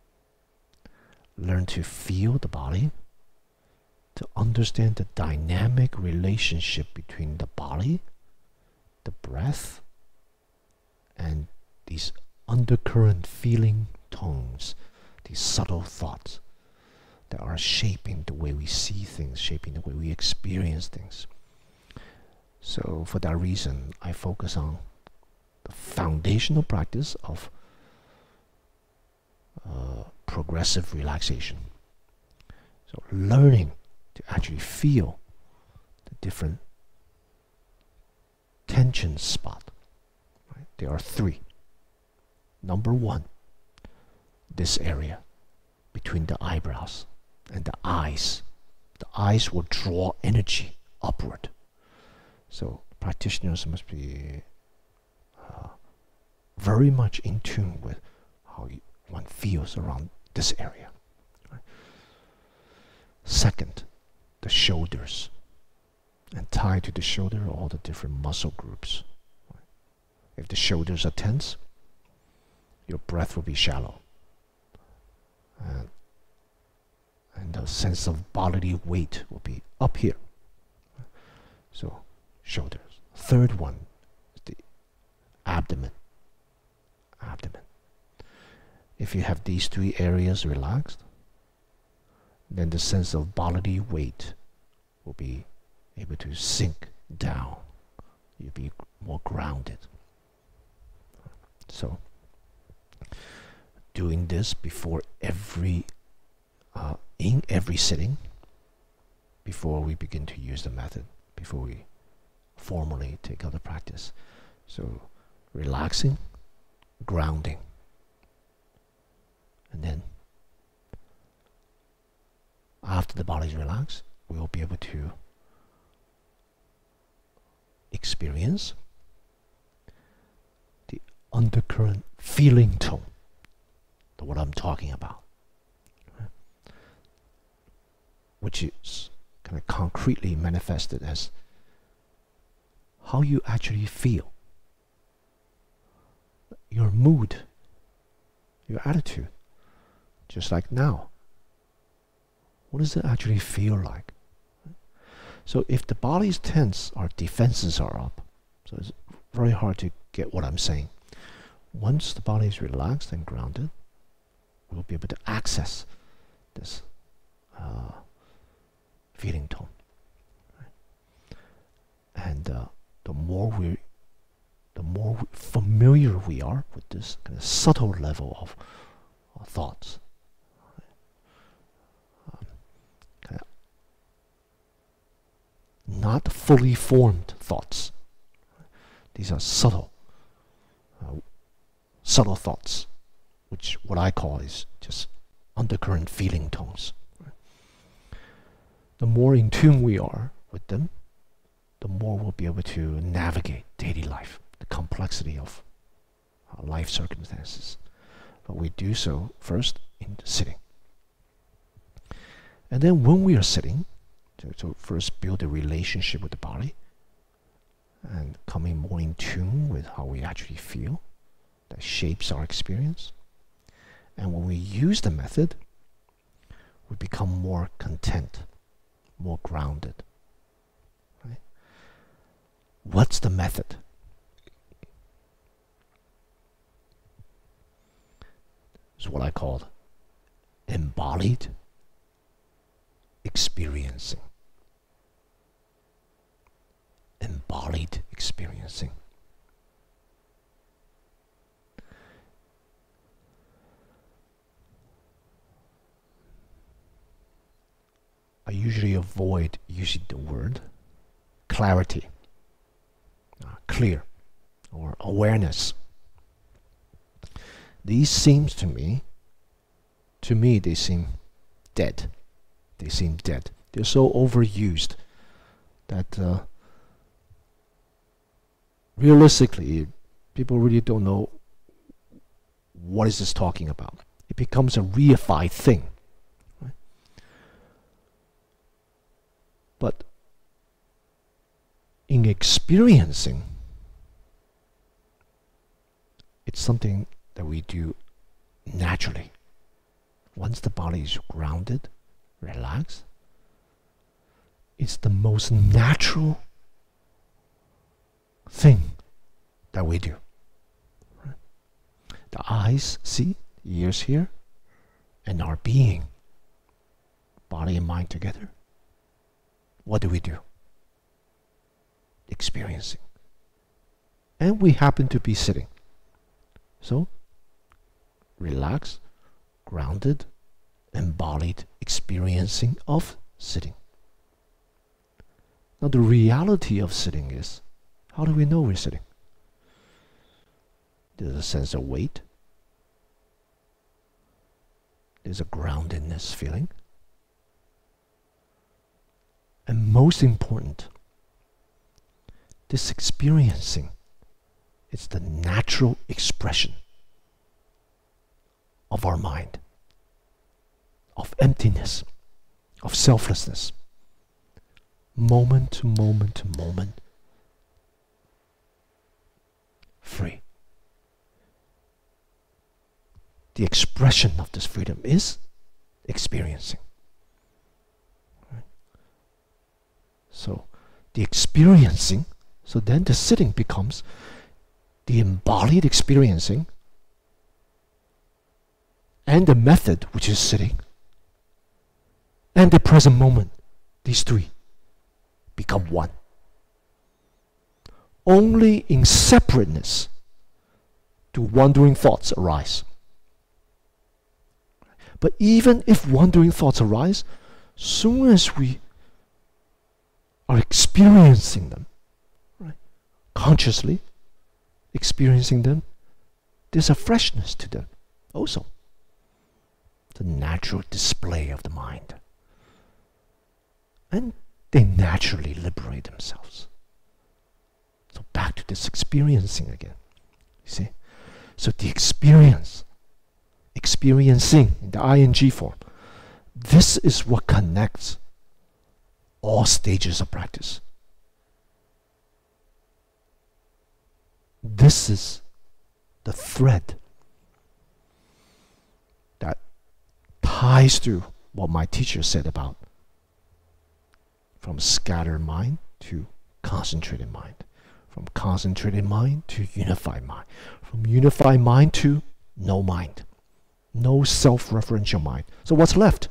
Learn to feel the body, to understand the dynamic relationship between the body, the breath, and these undercurrent feeling tones, these subtle thoughts that are shaping the way we see things, shaping the way we experience things. So for that reason, I focus on the foundational practice of uh, progressive relaxation. So learning to actually feel the different tension spot. Right? There are three. Number one, this area between the eyebrows and the eyes. The eyes will draw energy upward. So practitioners must be uh, very much in tune with how you, one feels around this area. Right? Second, the shoulders. And tied to the shoulder are all the different muscle groups. Right? If the shoulders are tense, your breath will be shallow. And, and the sense of bodily weight will be up here. So, shoulders. Third one is the abdomen. Abdomen. If you have these three areas relaxed, then the sense of bodily weight will be able to sink down. You'll be more grounded. So, doing this before every, uh, in every sitting, before we begin to use the method, before we formally take up the practice. So, relaxing, grounding, and then after the body is relaxed, we will be able to experience the undercurrent feeling tone, the what I'm talking about, right? Which is kind of concretely manifested as how you actually feel, your mood, your attitude, just like now. What does it actually feel like? So if the body is tense, our defenses are up. So it's very hard to get what I'm saying. Once the body is relaxed and grounded, we'll be able to access this uh, feeling tone. Right? And uh, the more we, the more familiar we are with this kind of subtle level of uh, thoughts, not fully formed thoughts. These are subtle, uh, subtle thoughts, which what I call is just undercurrent feeling tones. The more in tune we are with them, the more we'll be able to navigate daily life, the complexity of our life circumstances. But we do so first in sitting. And then when we are sitting, So, so first build a relationship with the body and coming more in tune with how we actually feel. That shapes our experience. And when we use the method, we become more content, more grounded. Right? What's the method? It's what I call embodied experiencing. Embodied experiencing. I usually avoid using the word clarity, uh, clear, or awareness. These seems to me, to me they seem dead. They seem dead. They're so overused that uh, realistically, people really don't know what is this talking about. It becomes a reified thing. Right? But in experiencing, it's something that we do naturally. Once the body is grounded, relaxed, it's the most natural thing that we do. The eyes see, ears hear, and our being, body and mind together. What do we do? Experiencing. And we happen to be sitting. So, relaxed, grounded, embodied experiencing of sitting. Now the reality of sitting is, how do we know we're sitting? There's a sense of weight. There's a groundedness feeling. And most important, this experiencing is the natural expression of our mind, of emptiness, of selflessness, moment to moment to moment, free. The expression of this freedom is experiencing. Right? So, the experiencing, so then the sitting becomes the embodied experiencing and the method, which is sitting, and the present moment. These three become one. Only in separateness do wandering thoughts arise. But even if wandering thoughts arise, soon as we are experiencing them, right, consciously experiencing them, there's a freshness to them also. The natural display of the mind. And they naturally liberate themselves. So back to this experiencing again. You see? So the experience, experiencing in the I N G form, this is what connects all stages of practice. This is the thread that ties through what my teacher said about from scattered mind to concentrated mind, from concentrated mind to unified mind, from unified mind to no mind, no self-referential mind. So what's left?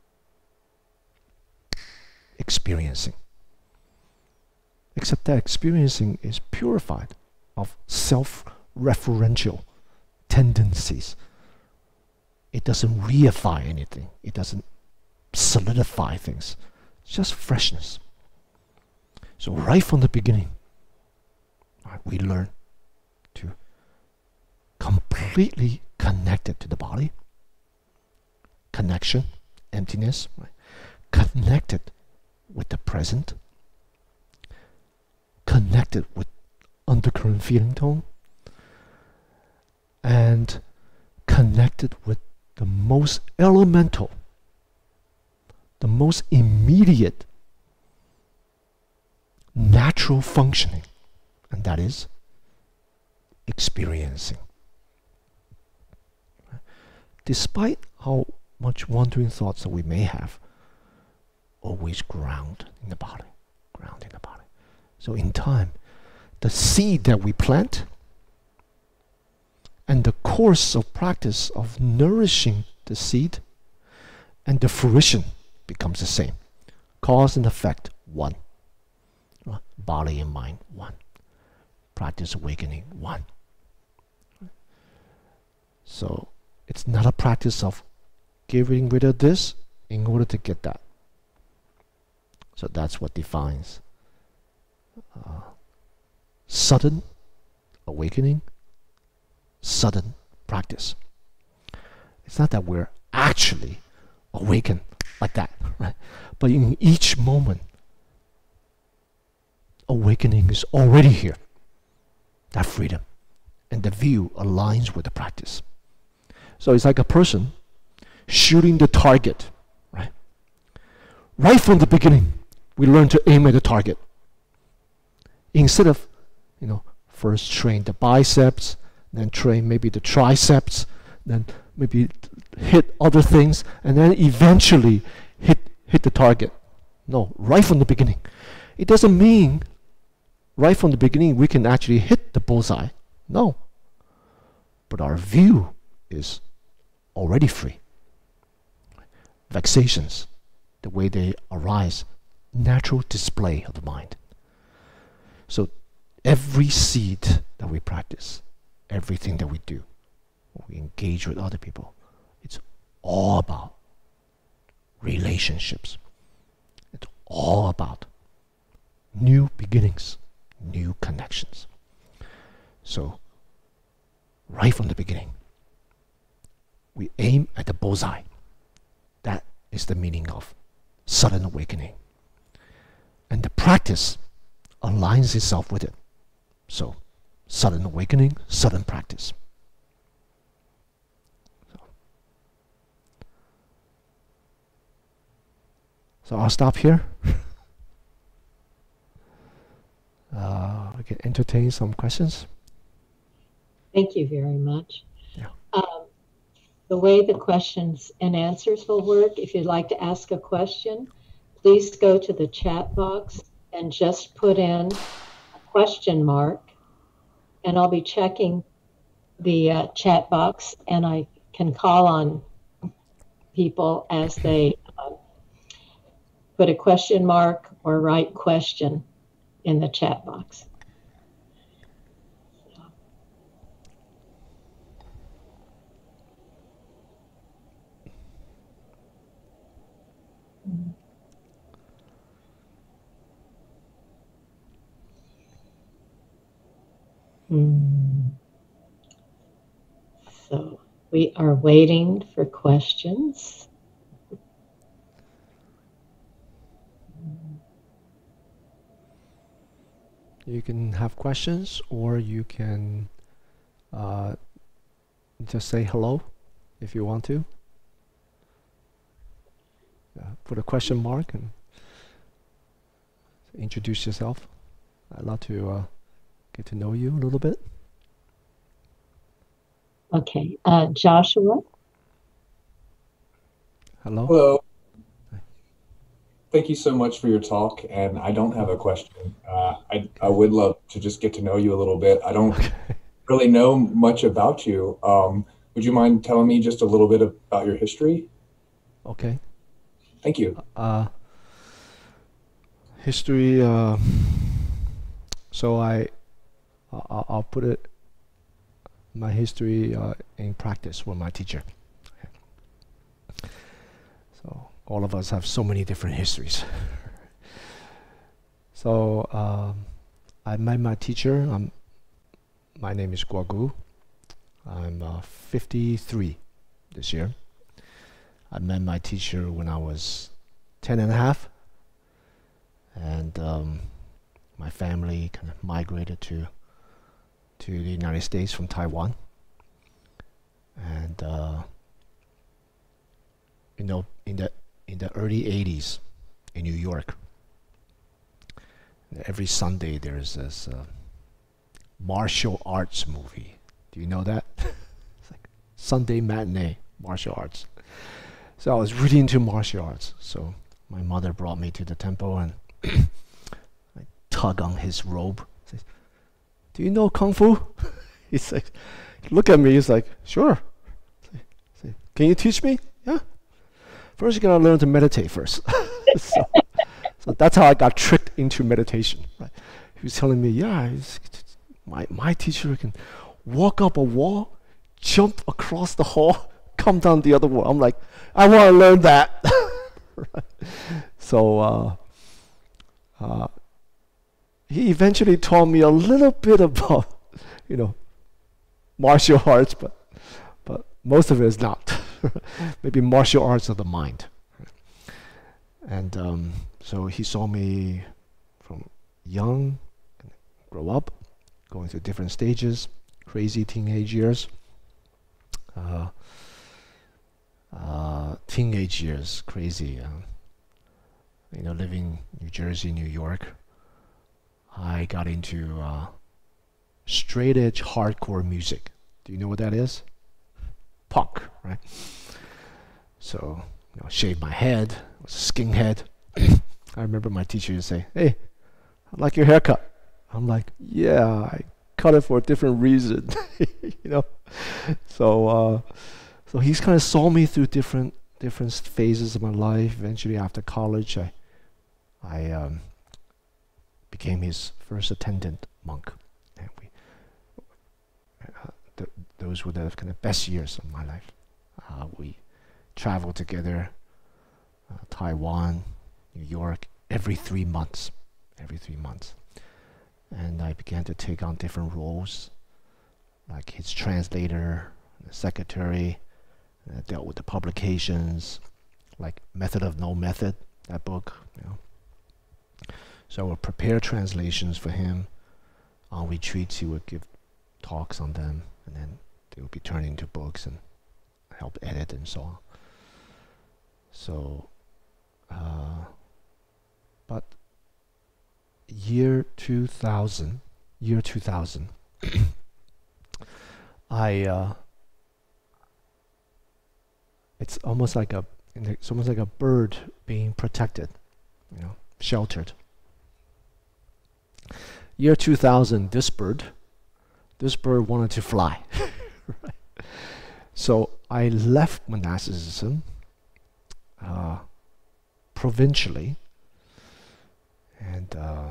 Experiencing. Except that experiencing is purified of self-referential tendencies. It doesn't reify anything. It doesn't solidify things. It's just freshness. So right from the beginning, right, we learn to completely connect it to the body. Connection, emptiness, right? Connected with the present. Connected with undercurrent feeling tone. And connected with the most elemental, the most immediate natural functioning, and that is experiencing. Despite how much wandering thoughts that we may have, always ground in the body, ground in the body. So in time, the seed that we plant and the course of practice of nourishing the seed and the fruition becomes the same. Cause and effect, one. Body and mind, one. Practice awakening, one. So it's not a practice of getting rid of this in order to get that. So that's what defines uh, sudden awakening, sudden practice. It's not that we're actually awakened like that, right? But in each moment, awakening is already here. That freedom and the view aligns with the practice. So it's like a person shooting the target, right? Right from the beginning, we learn to aim at the target. Instead of, you know, first train the biceps, then train maybe the triceps, then maybe hit other things, and then eventually hit hit the target. No, right from the beginning. It doesn't mean right from the beginning we can actually hit the bullseye. No. but our view is already free. Vexations, the way they arise, natural display of the mind. So every seed that we practice, everything that we do, when we engage with other people, it's all about relationships. It's all about new beginnings, new connections. So, right from the beginning, we aim at the bullseye. That is the meaning of sudden awakening. And the practice aligns itself with it. So, sudden awakening, sudden practice. So, so I'll stop here. uh, I can entertain some questions. Thank you very much. Yeah. Um, the way the questions and answers will work, if you'd like to ask a question, please go to the chat box and just put in a question mark, and I'll be checking the uh, chat box, and I can call on people as they uh, put a question mark or write question in the chat box. Hmm. So we are waiting for questions. You can have questions, or you can uh, just say hello if you want to. Uh, put a question mark and introduce yourself. I'd love to uh, get to know you a little bit. Okay, uh, Joshua. Hello. Hello. Thank you so much for your talk, and I don't have a question. Uh, I, I would love to just get to know you a little bit. I don't Okay. really know much about you. Um, would you mind telling me just a little bit about your history? Okay. Thank you. Uh, history. Uh, so I, I'll, I'll put it. My history uh, in practice with my teacher. So all of us have so many different histories. So um, I met my teacher. Um, my name is Guo Gu. I'm uh, fifty-three this year. I met my teacher when I was ten and a half, and um, my family kind of migrated to to the United States from Taiwan. And uh, you know, in the in the early eighties in New York, every Sunday there's this uh, martial arts movie. Do you know that? It's like Sunday matinee martial arts. So I was really into martial arts. So my mother brought me to the temple, and I tug on his robe. Says, "Do you know Kung Fu?" He's like, look at me. He's like, "Sure." Say, say, "Can you teach me?" "Yeah." "First, you gotta learn to meditate first." so, so that's how I got tricked into meditation. Right? He was telling me, "Yeah, he's, my my teacher can walk up a wall, jump across the hall, come down the other wall." I'm like, I want to learn that. Right? So uh, uh, he eventually taught me a little bit about, you know, martial arts, but but most of it is not. Maybe martial arts of the mind. And um, so he saw me from young, grow up, going through different stages, crazy teenage years. Uh, uh, teenage years, crazy. Uh, you know, living New Jersey, New York. I got into uh, straight edge hardcore music. Do you know what that is? Punk, right? So, you know, shaved my head, was a skinhead. I remember my teacher would say, "Hey, I like your haircut." I'm like, "Yeah, I cut it for a different reason." You know, so uh, so he's kind of saw me through different different phases of my life. Eventually, after college, I I um, became his first attendant monk, and we uh, th- those were the kind of best years of my life. Uh, we traveled together, uh, Taiwan, New York, every three months, every three months, and I began to take on different roles, like his translator, the secretary, uh, dealt with the publications, like Method of No Method, that book, you know. So I would prepare translations for him. On retreats, he would give talks on them, and then they would be turned into books and help edit and so on. So, uh, but year two thousand, year two thousand, I, uh, it's almost like a, it's almost like a bird being protected, you know, sheltered. Year two thousand, this bird, this bird wanted to fly. Right? So I left monasticism uh, provincially, and uh,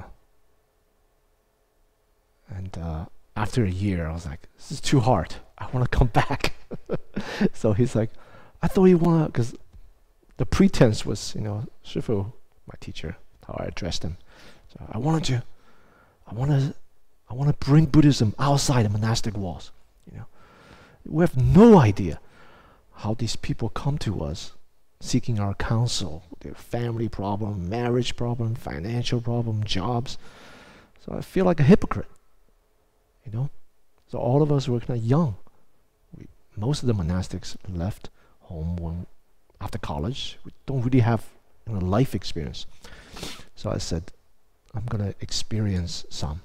and uh, after a year, I was like, this is too hard. I want to come back. So he's like, I thought you want to, because the pretense was, you know, Shifu, my teacher, how I addressed him. So I wanted to, I want to, I want to bring Buddhism outside the monastic walls. You know, we have no idea how these people come to us seeking our counsel, their family problem, marriage problem, financial problem, jobs. So I feel like a hypocrite, you know. So all of us were kind of young. We, most of the monastics left home when after college. We don't really have, you know, life experience. So I said, I'm gonna experience some.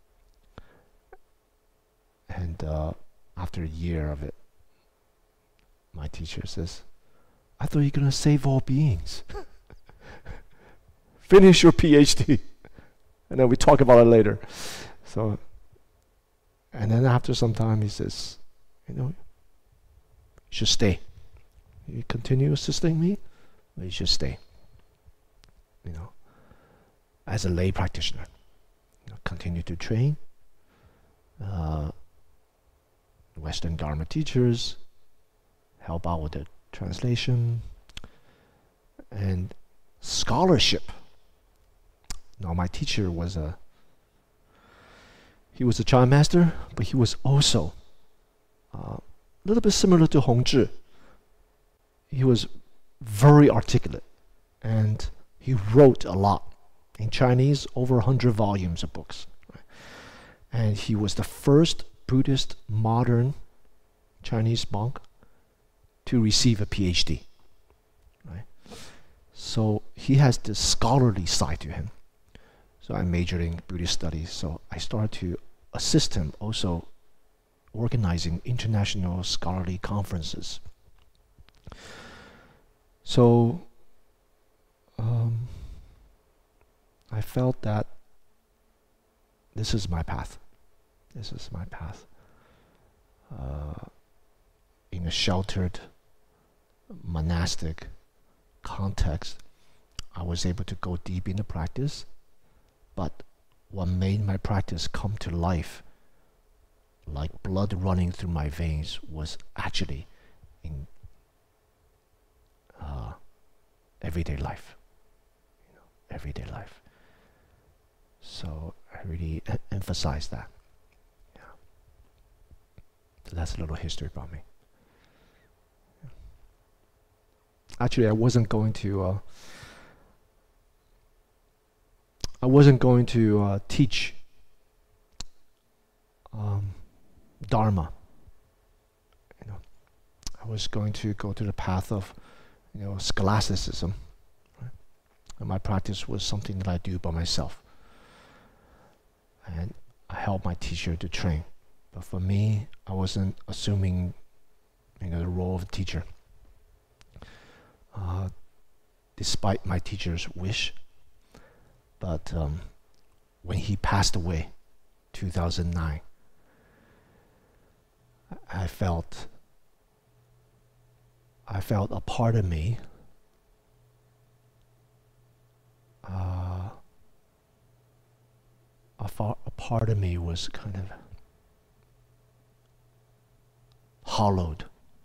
And uh, after a year of it, my teacher says, I thought you were gonna save all beings. Finish your PhD. And then we talk about it later. So, and then after some time he says, you know, you should stay. You continue assisting me, but you should stay. You know, as a lay practitioner, you know, continue to train uh, Western Dharma teachers, help out with the translation, and scholarship. Now, my teacher was a he was a child master, but he was also uh, a little bit similar to Hongzhi. He was very articulate, and he wrote a lot in Chinese, over a hundred volumes of books. Right? And he was the first Buddhist modern Chinese monk to receive a PhD. Right? So he has this scholarly side to him. So I majored in Buddhist studies. So I started to assist him also organizing international scholarly conferences. So um, I felt that this is my path. This is my path. Uh, in a sheltered monastic context, I was able to go deep into practice, but what made my practice come to life, like blood running through my veins, was actually in uh, everyday life. You know, everyday life. So I really e- emphasize that. Yeah. So that's a little history about me. Yeah. Actually, I wasn't going to. Uh, I wasn't going to uh, teach um, Dharma. You know, I was going to go to the path of, you know, scholasticism. Right? And my practice was something that I do by myself. And I helped my teacher to train. But for me, I wasn't assuming, you know, the role of a teacher. Uh, despite my teacher's wish. But um, when he passed away, two thousand nine, I felt I felt a part of me uh, a, far, a part of me was kind of hollowed,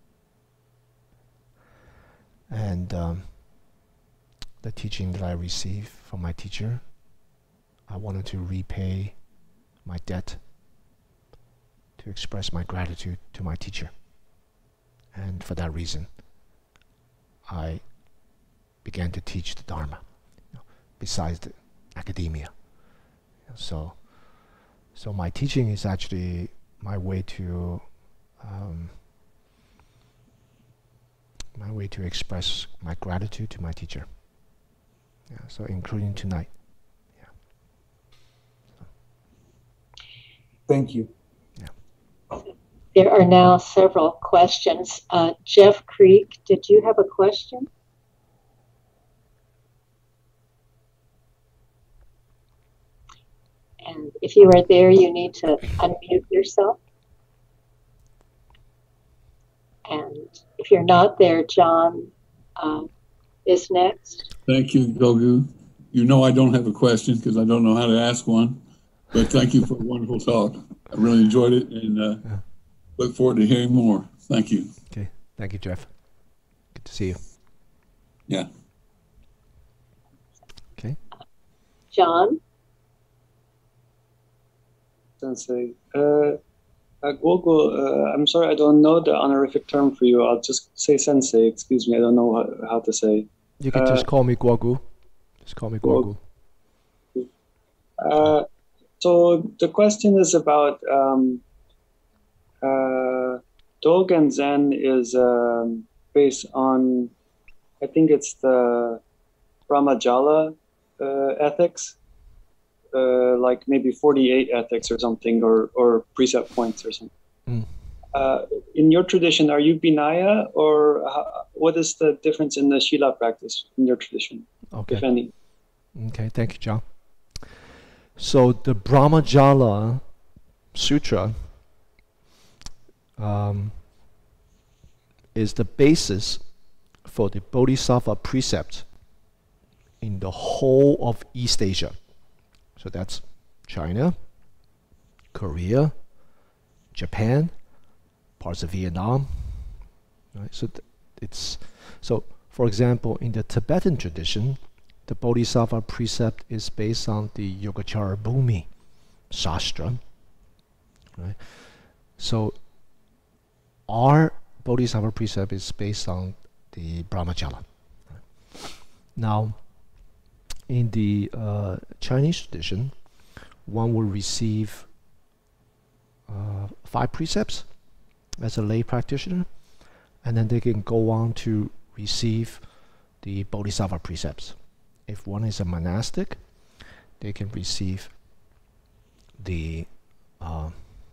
and um, the teaching that I received from my teacher, I wanted to repay my debt, to express my gratitude to my teacher. And for that reason, I began to teach the Dharma, you know, besides the academia. So, so my teaching is actually my way to um, my way to express my gratitude to my teacher. Yeah, so including tonight. Yeah. So. Thank you. Yeah. There are now several questions. Uh, Jeff Creek, did you have a question? And if you are there, you need to unmute yourself. And if you're not there, John uh, is next. Thank you, Gogu. You know I don't have a question because I don't know how to ask one, but thank you for a wonderful talk. I really enjoyed it, and uh, yeah. look forward to hearing more. Thank you. Okay. Thank you, Jeff. Good to see you. Yeah. Okay. John? Sensei. Uh, uh, Gogo, uh, I'm sorry, I don't know the honorific term for you. I'll just say Sensei. Excuse me, I don't know how, how to say. You can uh, just call me Guogu. Just call me Guogu. Uh, so the question is about um, uh, Dogen Zen is um, based on, I think it's the Brahmajala uh, ethics. Uh, like maybe forty-eight ethics or something, or, or precept points or something. Mm. Uh, in your tradition, are you Vinaya, or how, what is the difference in the Shila practice in your tradition, okay. if any? Okay, thank you, John. So the Brahmajala Sutra um, is the basis for the Bodhisattva precept in the whole of East Asia. So that's China, Korea, Japan, parts of Vietnam. Right? So th it's so. For example, in the Tibetan tradition, the Bodhisattva precept is based on the Yogacara Bhumi Shastra. Right? So our Bodhisattva precept is based on the Brahmajala. Right? Now, in the uh, Chinese tradition, one will receive uh, five precepts as a lay practitioner, and then they can go on to receive the Bodhisattva precepts. If one is a monastic, they can receive the uh,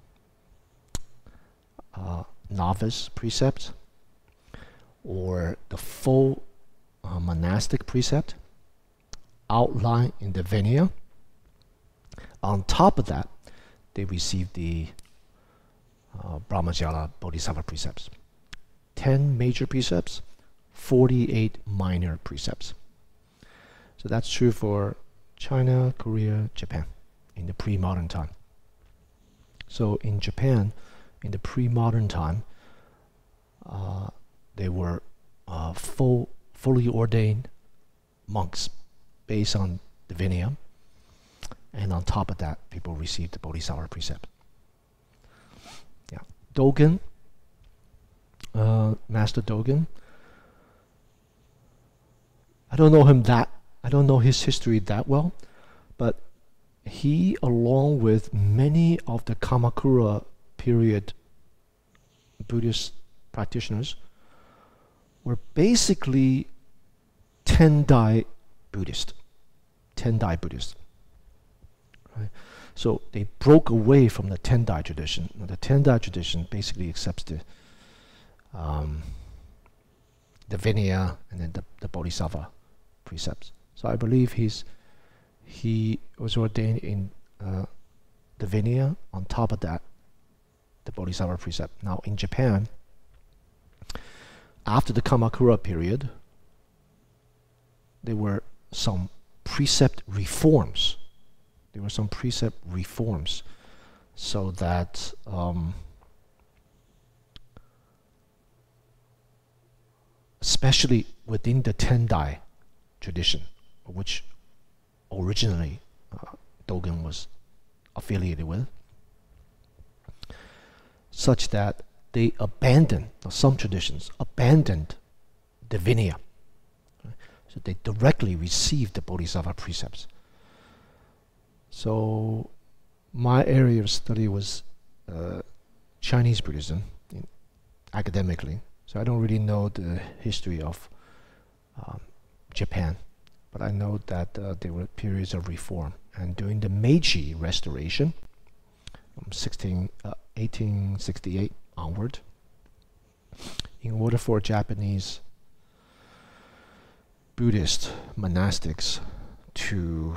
uh, novice precept or the full uh, monastic precept outlined in the Vinaya. On top of that, they receive the uh, Brahmajala Bodhisattva precepts. ten major precepts, forty-eight minor precepts. So that's true for China, Korea, Japan in the pre-modern time. So in Japan, in the pre-modern time, uh, they were uh, full, fully ordained monks based on the Vinaya, and on top of that, people received the Bodhisattva precept. Yeah, Dogen, uh, Master Dogen. I don't know him that. I don't know his history that well, but he, along with many of the Kamakura period Buddhist practitioners, were basically Tendai Buddhist, Tendai Buddhist. Right? So they broke away from the Tendai tradition. Now, the Tendai tradition basically accepts the um, the Vinaya and then the, the Bodhisattva precepts. So I believe he's he was ordained in uh, the Vinaya. On top of that, the Bodhisattva precept. Now in Japan, after the Kamakura period, there were some precept reforms. There were some precept reforms so that um, especially within the Tendai tradition, which originally uh, Dogen was affiliated with, such that they abandoned, some traditions abandoned the Vinaya. So they directly received the Bodhisattva precepts. So my area of study was uh, Chinese Buddhism, in, academically. So I don't really know the history of um, Japan, but I know that uh, there were periods of reform. And during the Meiji Restoration, from sixteen, uh, eighteen sixty-eight onward, in order for Japanese Buddhist monastics to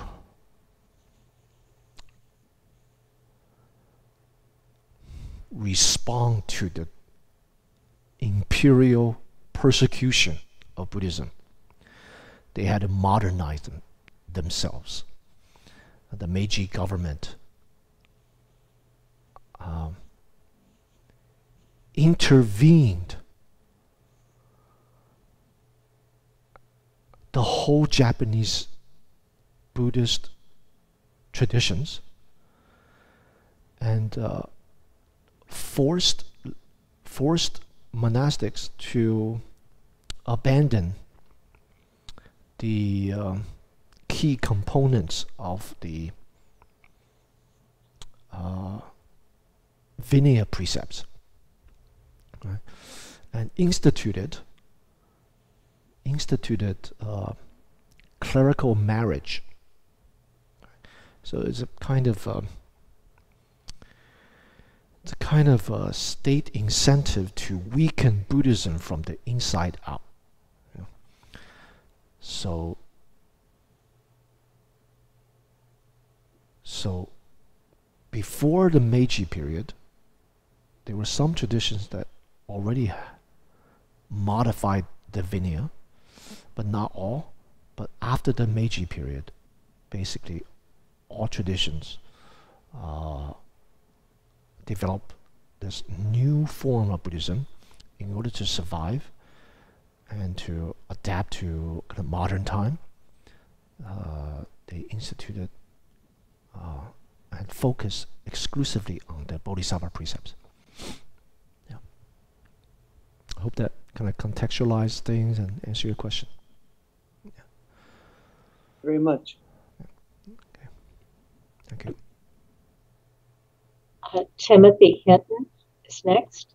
respond to the imperial persecution of Buddhism, they had to modernize them, themselves. The Meiji government um, intervened the whole Japanese Buddhist traditions and uh, forced forced monastics to abandon the uh, key components of the uh, Vinaya precepts, right? And instituted instituted uh, clerical marriage. So it's a kind of um, it's a kind of uh, state incentive to weaken Buddhism from the inside out. You know? So, so before the Meiji period, there were some traditions that already modified the Vinaya, but not all. But after the Meiji period, basically all traditions uh, develop this new form of Buddhism in order to survive and to adapt to kind of modern time. Uh, they instituted uh, and focused exclusively on the Bodhisattva precepts. Yeah. I hope that kind of contextualized things and answer your question. Yeah. Very much. Yeah. Okay. Thank you. Uh, Timothy Hinton is next.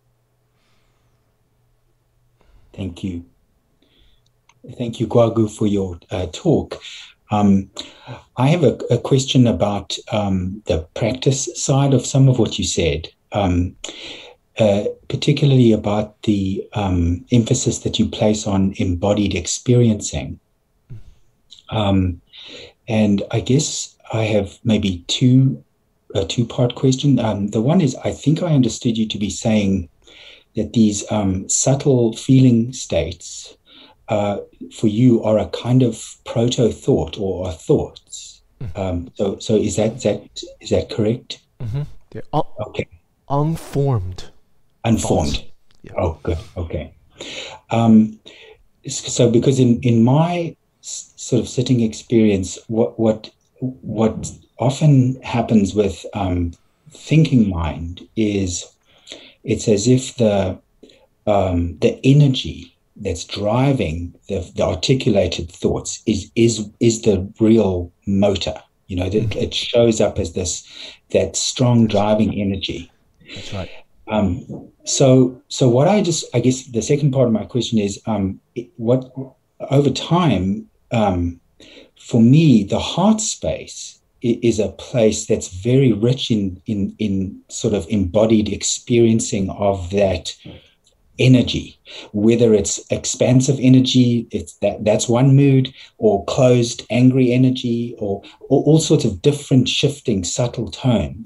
Thank you. Thank you, Guagu, for your uh, talk. Um, I have a, a question about um, the practice side of some of what you said, um, uh, particularly about the um, emphasis that you place on embodied experiencing. Um, and I guess I have maybe two a two-part question. Um, the one is, I think I understood you to be saying that these um, subtle feeling states uh, for you are a kind of proto-thought or are thoughts. Mm-hmm. Um, so, so is that, is that is that correct? Mm-hmm. They're un- okay. Unformed. Unformed. Yeah. Oh, good. Okay. Um, so, because in in my s- sort of sitting experience, what what what often happens with um, thinking mind is it's as if the um, the energy that's driving the, the articulated thoughts is is is the real motor. You know, that it shows up as this that strong driving energy. That's right. Um, so so what I just I guess the second part of my question is um, what over time um, for me the heart space is a place that's very rich in, in, in sort of embodied experiencing of that energy, whether it's expansive energy, it's that that's one mood, or closed, angry energy, or, or all sorts of different shifting, subtle tones.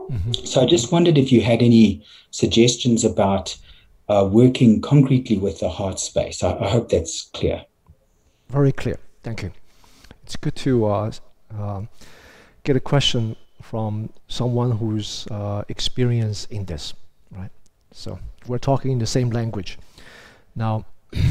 Mm-hmm. So I just wondered if you had any suggestions about uh, working concretely with the heart space. I, I hope that's clear. Very clear. Thank you. It's good to uh, um, get a question from someone who's uh, experienced in this, right? So we're talking in the same language. Now,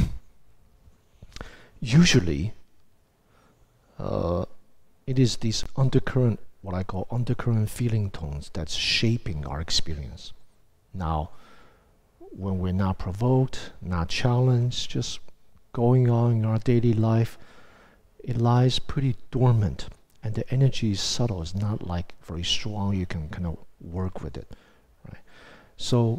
usually, uh, it is these undercurrent, what I call undercurrent feeling tones, that's shaping our experience. Now, when we're not provoked, not challenged, just going on in our daily life, it lies pretty dormant, and the energy is subtle. It's not like very strong. You can kind of work with it, right? So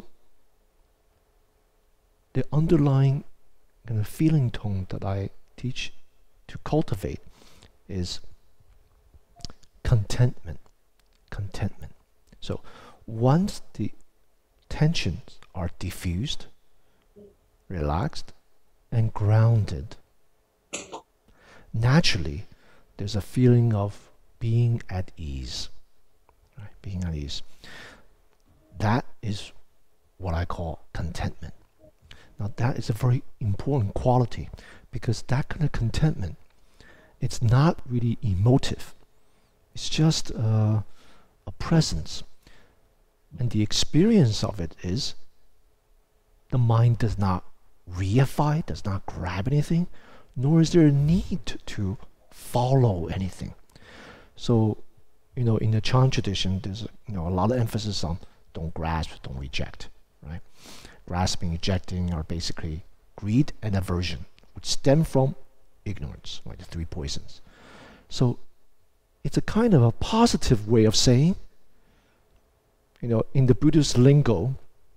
the underlying kind of feeling tone that I teach to cultivate is contentment. Contentment. So once the tensions are diffused, relaxed, and grounded, naturally there's a feeling of being at ease, right? Being at ease. That is what I call contentment. Now that is a very important quality, because that kind of contentment, it's not really emotive. It's just uh, a presence. And the experience of it is the mind does not reify, does not grab anything, nor is there a need to follow anything. So, you know, in the Chan tradition, there's you know a lot of emphasis on don't grasp, don't reject, right? Grasping, rejecting are basically greed and aversion, which stem from ignorance, like the three poisons. So it's a kind of a positive way of saying, you know, in the Buddhist lingo,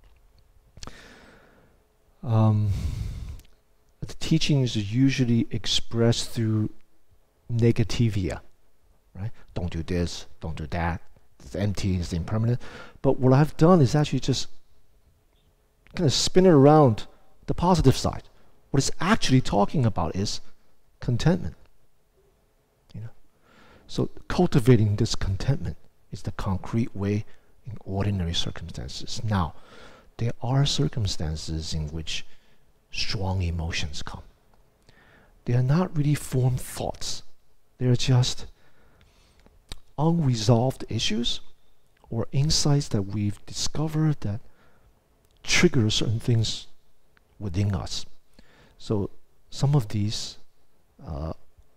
um, the teachings are usually expressed through negativia, right? Don't do this, don't do that. It's empty, it's impermanent. But what I've done is actually just kind of spin it around the positive side. What it's actually talking about is contentment. You know, so cultivating this contentment is the concrete way in ordinary circumstances. Now, there are circumstances in which strong emotions come. They are not really formed thoughts. They're just unresolved issues or insights that we've discovered that trigger certain things within us. So some of these uh,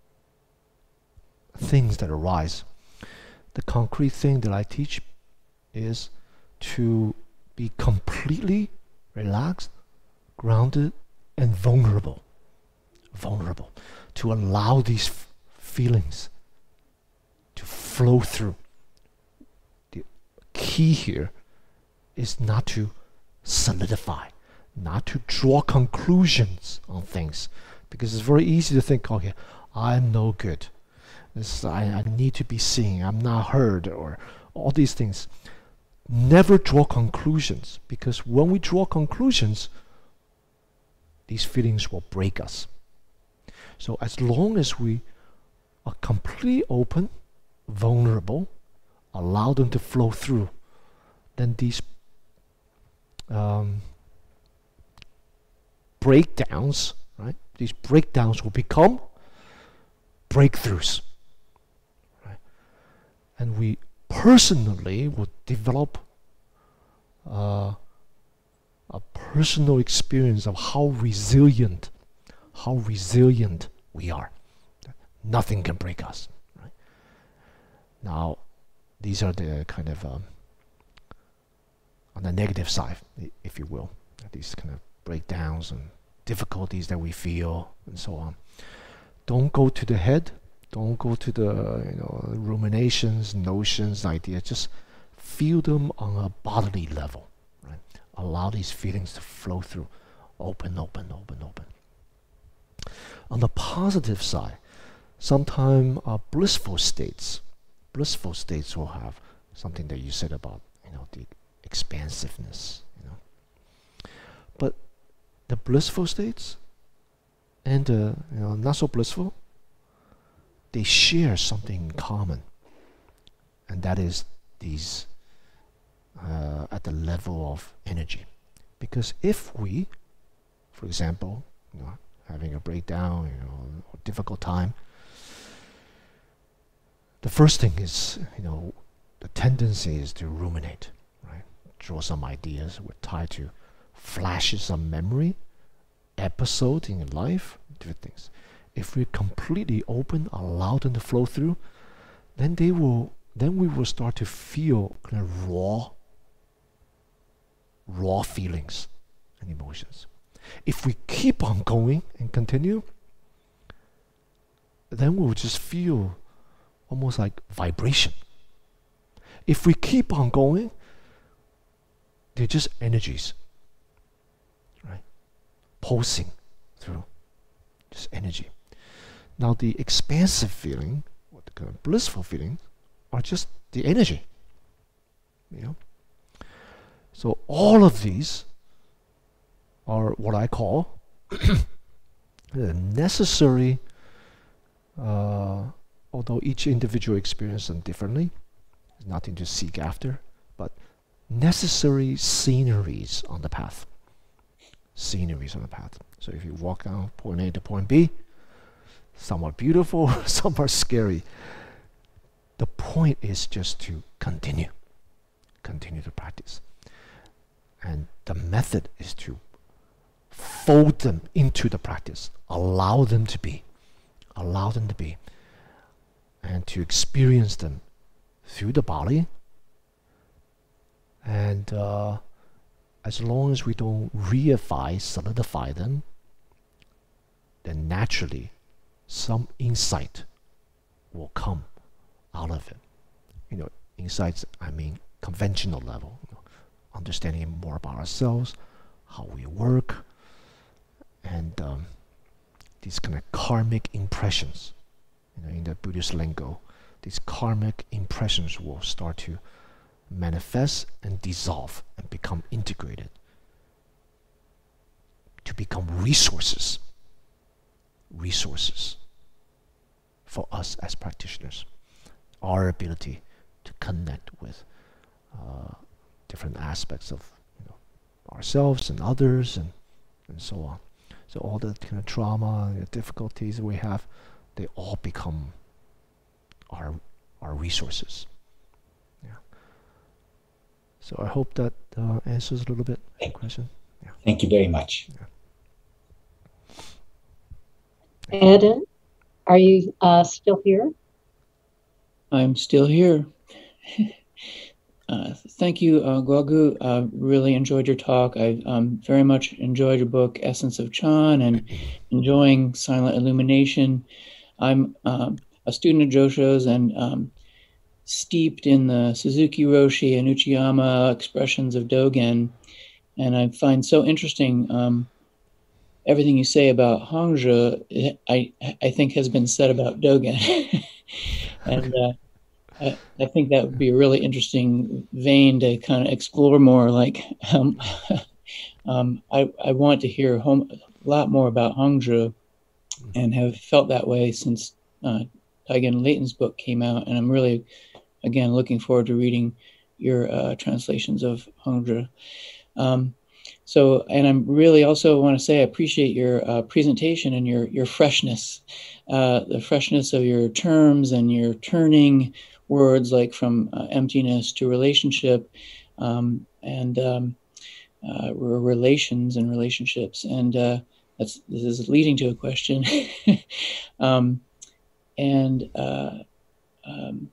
things that arise, the concrete thing that I teach is to be completely relaxed, grounded, and vulnerable. Vulnerable. To allow these f- feelings to flow through. The key here is not to solidify, not to draw conclusions on things, because it's very easy to think, okay, I'm no good. This, I, I need to be seen. I'm not heard, or all these things. Never draw conclusions, because when we draw conclusions, these feelings will break us. So as long as we are completely open, vulnerable, allow them to flow through, then these um, breakdowns, right? These breakdowns will become breakthroughs, right? And we personally will develop uh, a personal experience of how resilient, how resilient we are. Nothing can break us, right? Now, these are the kind of um, on the negative side, if you will, these kind of breakdowns and difficulties that we feel and so on. Don't go to the head. Don't go to the you know ruminations, notions, ideas. Just feel them on a bodily level, right? Allow these feelings to flow through. Open, open, open, open. On the positive side, sometimes uh, blissful states, blissful states will have something that you said about, you know, the expansiveness, you know. But the blissful states and the you know, not so blissful, they share something in common, and that is these uh, at the level of energy. Because if we, for example, you know, having a breakdown, you know, or difficult time, the first thing is, you know, the tendency is to ruminate, right? Draw some ideas. We're tied to flashes of memory, episode in your life, different things. If we're completely open, allow them to flow through, then they will. Then we will start to feel kind of raw, raw feelings and emotions. If we keep on going and continue, then we'll just feel almost like vibration. If we keep on going, they're just energies, right? Pulsing through, just energy. Now the expansive feeling, or the kind of blissful feeling, are just the energy, you know. So all of these are what I call the necessary, uh, although each individual experiences them differently, there's nothing to seek after, but necessary sceneries on the path. Sceneries on the path. So if you walk down point A to point B, some are beautiful, some are scary. The point is just to continue, continue to practice. And the method is to fold them into the practice, allow them to be, allow them to be, and to experience them through the body. And uh, as long as we don't reify, solidify them, then naturally some insight will come out of it. You know, insights, I mean conventional level, you know, understanding more about ourselves, how we work, and um, these kind of karmic impressions. You know, in the Buddhist lingo, these karmic impressions will start to manifest and dissolve and become integrated to become resources, resources for us as practitioners. Our ability to connect with uh, different aspects of, you know, ourselves and others, and and so on. So all the kind of trauma and the difficulties we have, they all become our our resources. Yeah. So I hope that uh, answers a little bit the question. Yeah. Thank you very much. Yeah. Eden, are you uh, still here? I'm still here. uh, thank you, uh, Guagu. Uh, really enjoyed your talk. I um, very much enjoyed your book, Essence of Chan, and enjoying Silent Illumination. I'm um, a student of Josho's and um, steeped in the Suzuki Roshi and Uchiyama expressions of Dogen. And I find so interesting um, everything you say about Hangzhou, I, I think has been said about Dogen. and uh, I, I think that would be a really interesting vein to kind of explore more. Like, um, um, I, I want to hear home, a lot more about Hangzhou, and have felt that way since uh, Taigen Leighton's book came out. And I'm really, again, looking forward to reading your uh, translations of Hangzhou. Um, so, and I'm really also want to say I appreciate your uh, presentation and your your freshness, uh, the freshness of your terms and your turning words like from uh, emptiness to relationship, um, and um, uh, relations and relationships. And uh, that's this is leading to a question. um, and uh, um,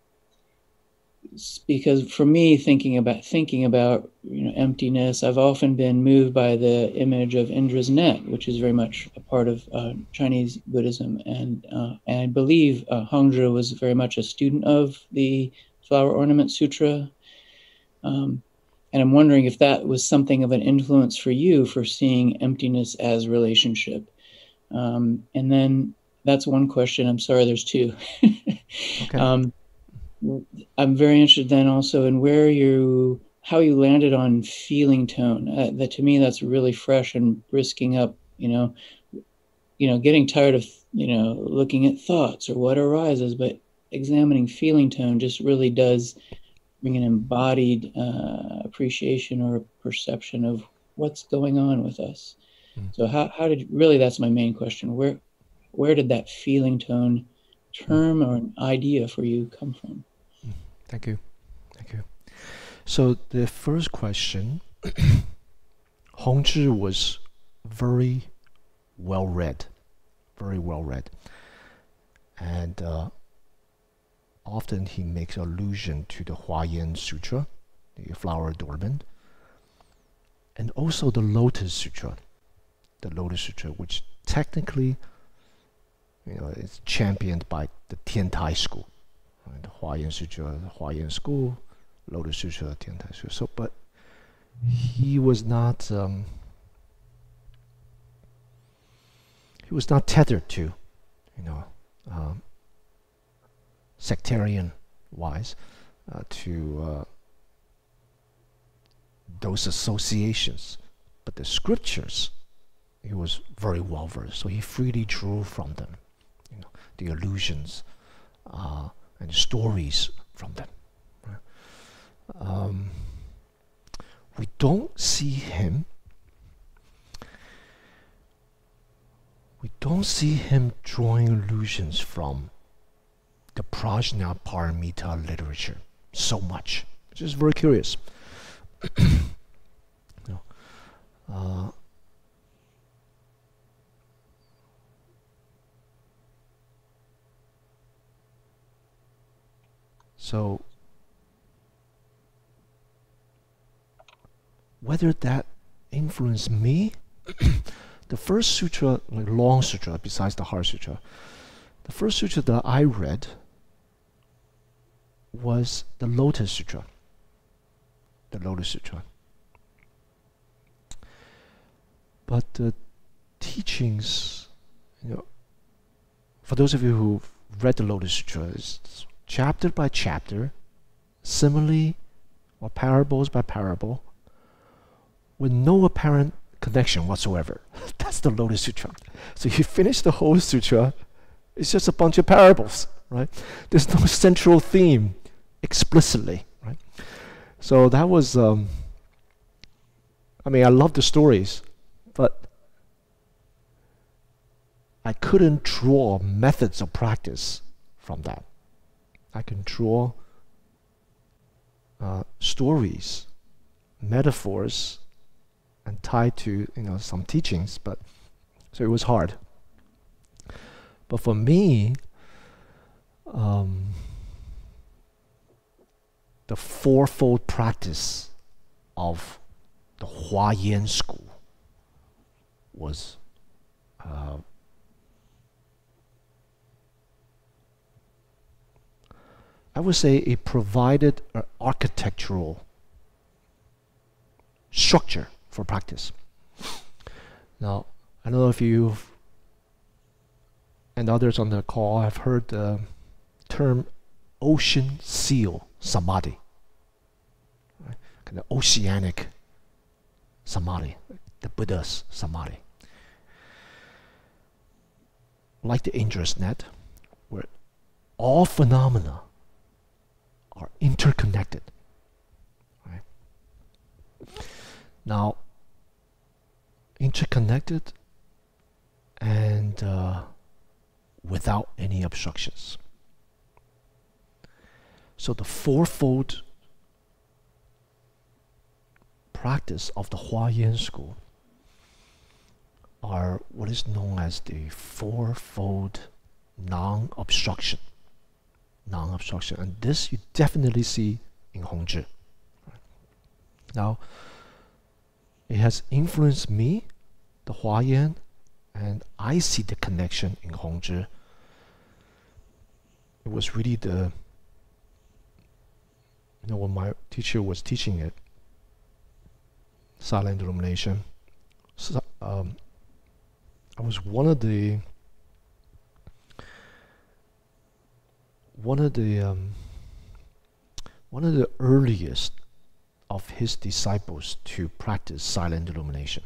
because for me, thinking about thinking about you know emptiness, I've often been moved by the image of Indra's net, which is very much a part of uh, Chinese Buddhism, and uh, and I believe uh, Hangzhou was very much a student of the Flower Ornament Sutra, um, and I'm wondering if that was something of an influence for you for seeing emptiness as relationship. Um, and then that's one question. I'm sorry, there's two. Okay. um, I'm very interested then also in where you, how you landed on feeling tone. Uh, that to me, that's really fresh and brisking up, you know, you know, getting tired of, you know, looking at thoughts or what arises, but examining feeling tone just really does bring an embodied uh, appreciation or perception of what's going on with us. Mm. So how, how did, really that's my main question. Where, where did that feeling tone term or an idea for you come from? Thank you. Thank you. So the first question, Hongzhi was very well read, very well read. And uh, often he makes allusion to the Huayan Sutra, the Flower Adornment, and also the Lotus Sutra, the Lotus Sutra, which technically, you know, is championed by the Tiantai school, right? The Huayan Sutra, the Huayan school, Lotus Sutra, Tiantai Sutra. So, but he was not, um, he was not tethered to, you know, um, sectarian-wise, uh, to uh, those associations. But the scriptures, he was very well versed, so he freely drew from them, you know, the allusions uh, and stories from them. Right? Um, we don't see him. We don't see him drawing allusions from the Prajna Paramita literature so much, which is very curious. you know, uh, so whether that influenced me, the first sutra, like long sutra, besides the Heart Sutra, the first sutra that I read was the Lotus Sutra. The Lotus Sutra. But the teachings, you know, for those of you who've read the Lotus Sutra, it's chapter by chapter, simile or parables by parable, with no apparent connection whatsoever. That's the Lotus Sutra. So you finish the whole sutra, it's just a bunch of parables, right? There's no central theme explicitly, right? So that was, um, I mean, I love the stories, but I couldn't draw methods of practice from that. I can draw uh, stories, metaphors, and tied to, you know, some teachings, but so it was hard. But for me, um, the fourfold practice of the Huayan school was uh, I would say it provided an architectural structure for practice. Now, I don't know if you and others on the call have heard the term ocean seal samadhi, right? Kind of oceanic samadhi, the Buddha's samadhi. Like the Indra's net, where all phenomena are interconnected. Right? Now, interconnected and uh, without any obstructions. So the fourfold practice of the Huayan school are what is known as the fourfold non-obstruction. Non-obstruction, and this you definitely see in Hongzhi. Now, it has influenced me, the Huayan, and I see the connection in Hongzhi. It was really the, you know, when my teacher was teaching it, Silent Illumination, so, um, I was one of the one of the um, one of the earliest of his disciples to practice silent illumination.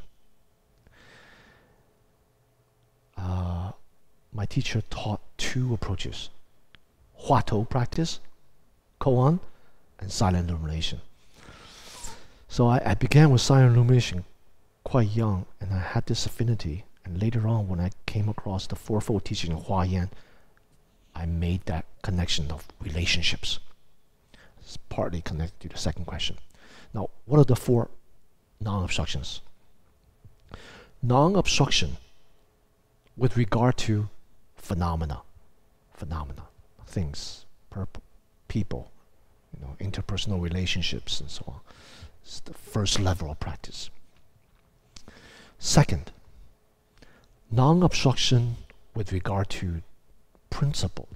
Uh, my teacher taught two approaches: Huatou practice, koan, and silent illumination. So I, I began with silent illumination quite young, and I had this affinity. And later on, when I came across the fourfold teaching of Huayan, I made that connection of relationships. It's partly connected to the second question. Now, what are the four non-obstructions? Non-obstruction with regard to phenomena, phenomena, things, purpose, people, you know, interpersonal relationships, and so on. It's the first level of practice. Second, non-obstruction with regard to principle.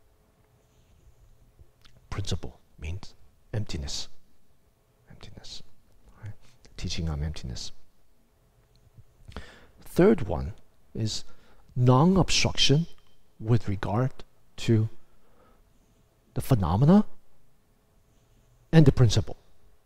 Principle means emptiness. Emptiness. Right? Teaching on emptiness. Third one is non-obstruction with regard to the phenomena and the principle.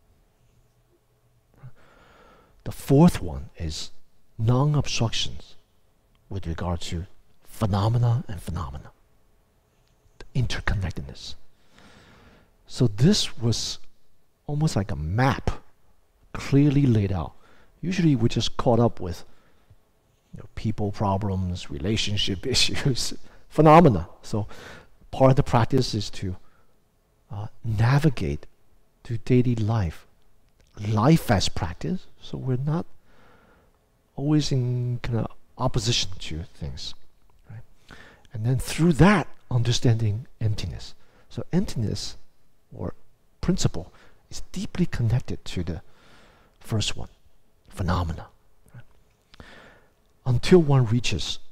The fourth one is non-obstructions with regard to phenomena and phenomena, the interconnectedness. So this was almost like a map, clearly laid out. Usually we're just caught up with, you know, people problems, relationship issues, phenomena. So part of the practice is to uh, navigate through daily life, life as practice. So we're not always in kind of opposition to things, right? And then through that, understanding emptiness. So emptiness, or principle, is deeply connected to the first one, phenomena. Right? Until one reaches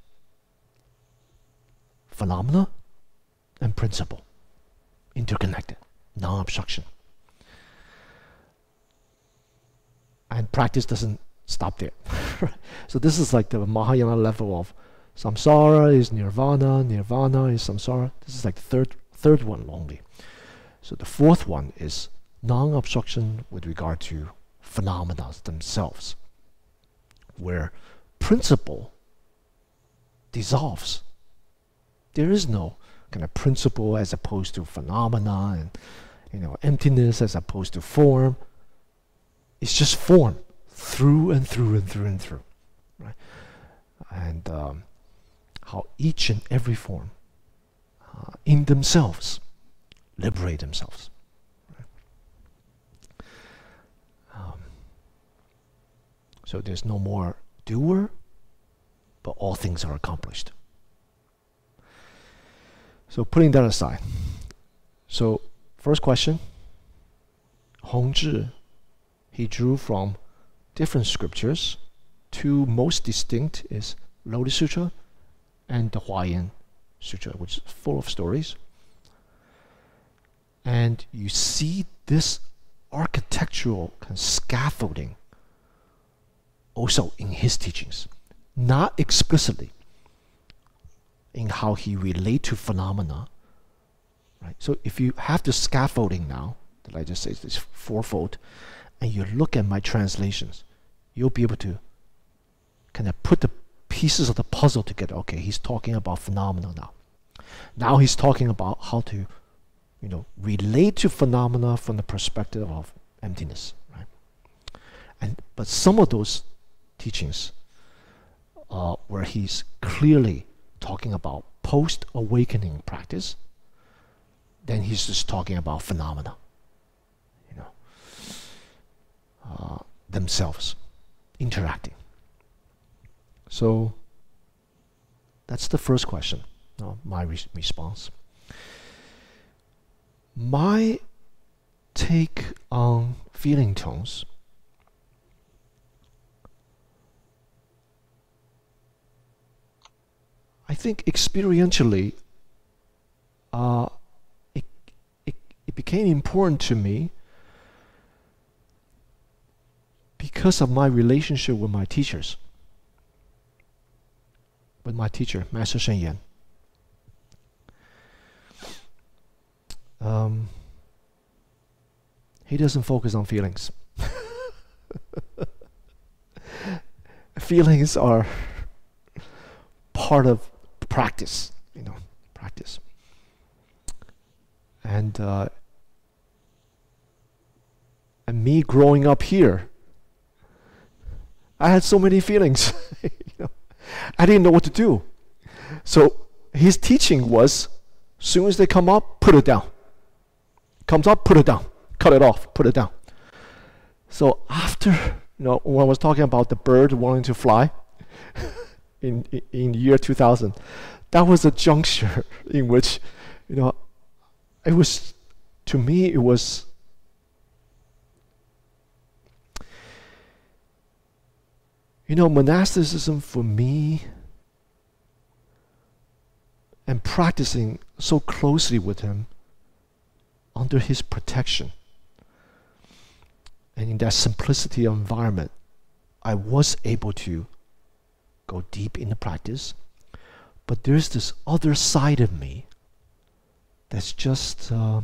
phenomena and principle, interconnected, non-obstruction. And practice doesn't stop there. So this is like the Mahayana level of samsara is nirvana, nirvana is samsara. This is like the third, third one only. So the fourth one is non-obstruction with regard to phenomena themselves, where principle dissolves. There is no kind of principle as opposed to phenomena, and, you know, emptiness as opposed to form. It's just form, through and through and through and through, right? And um, how each and every form, uh, in themselves, liberate themselves. Right? Um, so there's no more doer, but all things are accomplished. So putting that aside, so first question, Hongzhi, he drew from different scriptures. Two most distinct is Lotus Sutra and the Huayan Sutra, which is full of stories. And you see this architectural kind of scaffolding also in his teachings, not explicitly in how he relate to phenomena. Right? So if you have the scaffolding now, that I just said, this fourfold, and you look at my translations, you'll be able to kind of put the pieces of the puzzle together. Okay, he's talking about phenomena now. Now he's talking about how to, you know, relate to phenomena from the perspective of emptiness, right? And but some of those teachings, uh, where he's clearly talking about post-awakening practice, then he's just talking about phenomena, you know, uh, themselves interacting. So that's the first question, uh, my re response. My take on feeling tones, I think experientially, uh, it, it, it became important to me because of my relationship with my teachers, with my teacher, Master Shen Yan. Um, he doesn't focus on feelings. Feelings are part of practice, you know, practice. And uh, me growing up here, I had so many feelings. You know, I didn't know what to do. So his teaching was, soon as they come up, put it down. Comes up, put it down. Cut it off, put it down. So after, you know, when I was talking about the bird wanting to fly in in, in the year two thousand, that was a juncture in which, you know, it was, to me, it was, you know, monasticism for me, and practicing so closely with him under his protection, and in that simplicity of environment, I was able to go deep in the practice. But there's this other side of me that's just uh,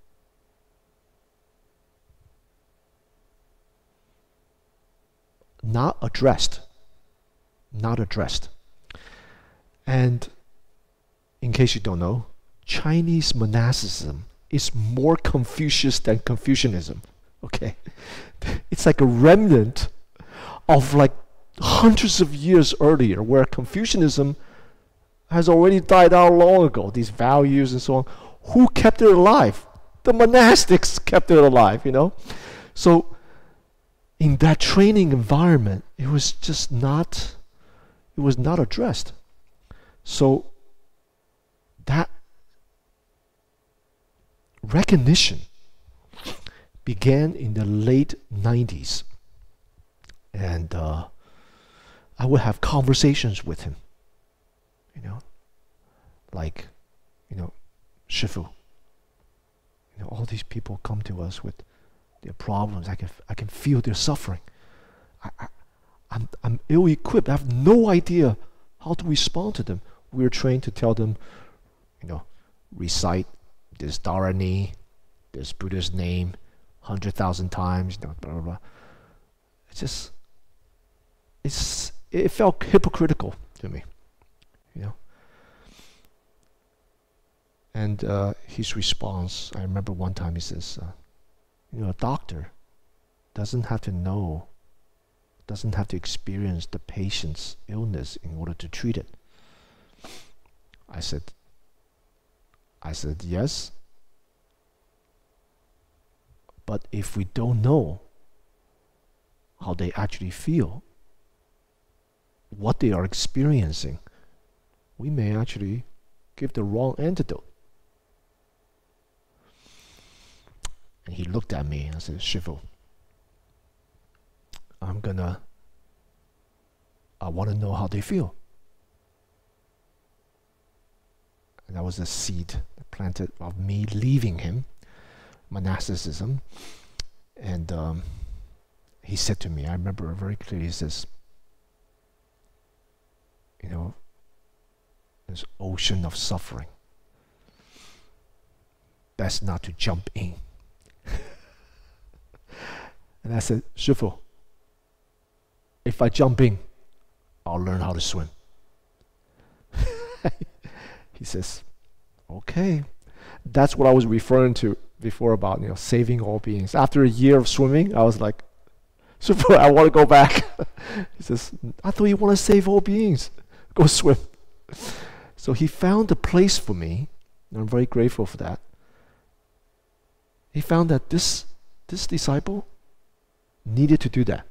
not addressed. Not addressed. And in case you don't know, Chinese monasticism is more Confucius than Confucianism. Okay? It's like a remnant of like hundreds of years earlier, where Confucianism has already died out long ago, these values and so on. Who kept it alive? The monastics kept it alive, you know? So in that training environment, it was just not, it was not addressed. So that recognition began in the late nineties. And uh, I would have conversations with him, you know, like, you know, Shifu, you know, all these people come to us with their problems. I can, I can feel their suffering. I, I, I'm, I'm ill-equipped. I have no idea how to respond to them. We're trained to tell them, you know, recite this Dharani, this Buddha's name, hundred thousand times, you know, blah, blah, blah. It's just, it's, it felt hypocritical to me, you know. And uh, his response, I remember one time he says, uh, you know, a doctor doesn't have to know, doesn't have to experience the patient's illness in order to treat it. I said, I said, yes. But if we don't know how they actually feel, what they are experiencing, we may actually give the wrong antidote. And he looked at me and said, Shifu, I'm gonna, I want to know how they feel. And that was a seed planted of me leaving him, monasticism. And um, he said to me, I remember very clearly, he says, you know, this ocean of suffering, best not to jump in. And I said, Shifu, if I jump in, I'll learn how to swim. He says, okay. That's what I was referring to before about, you know, saving all beings. After a year of swimming, I was like, Shifu, I want to go back. He says, I thought you want to save all beings. Go swim. So he found a place for me, and I'm very grateful for that. He found that this this disciple needed to do that.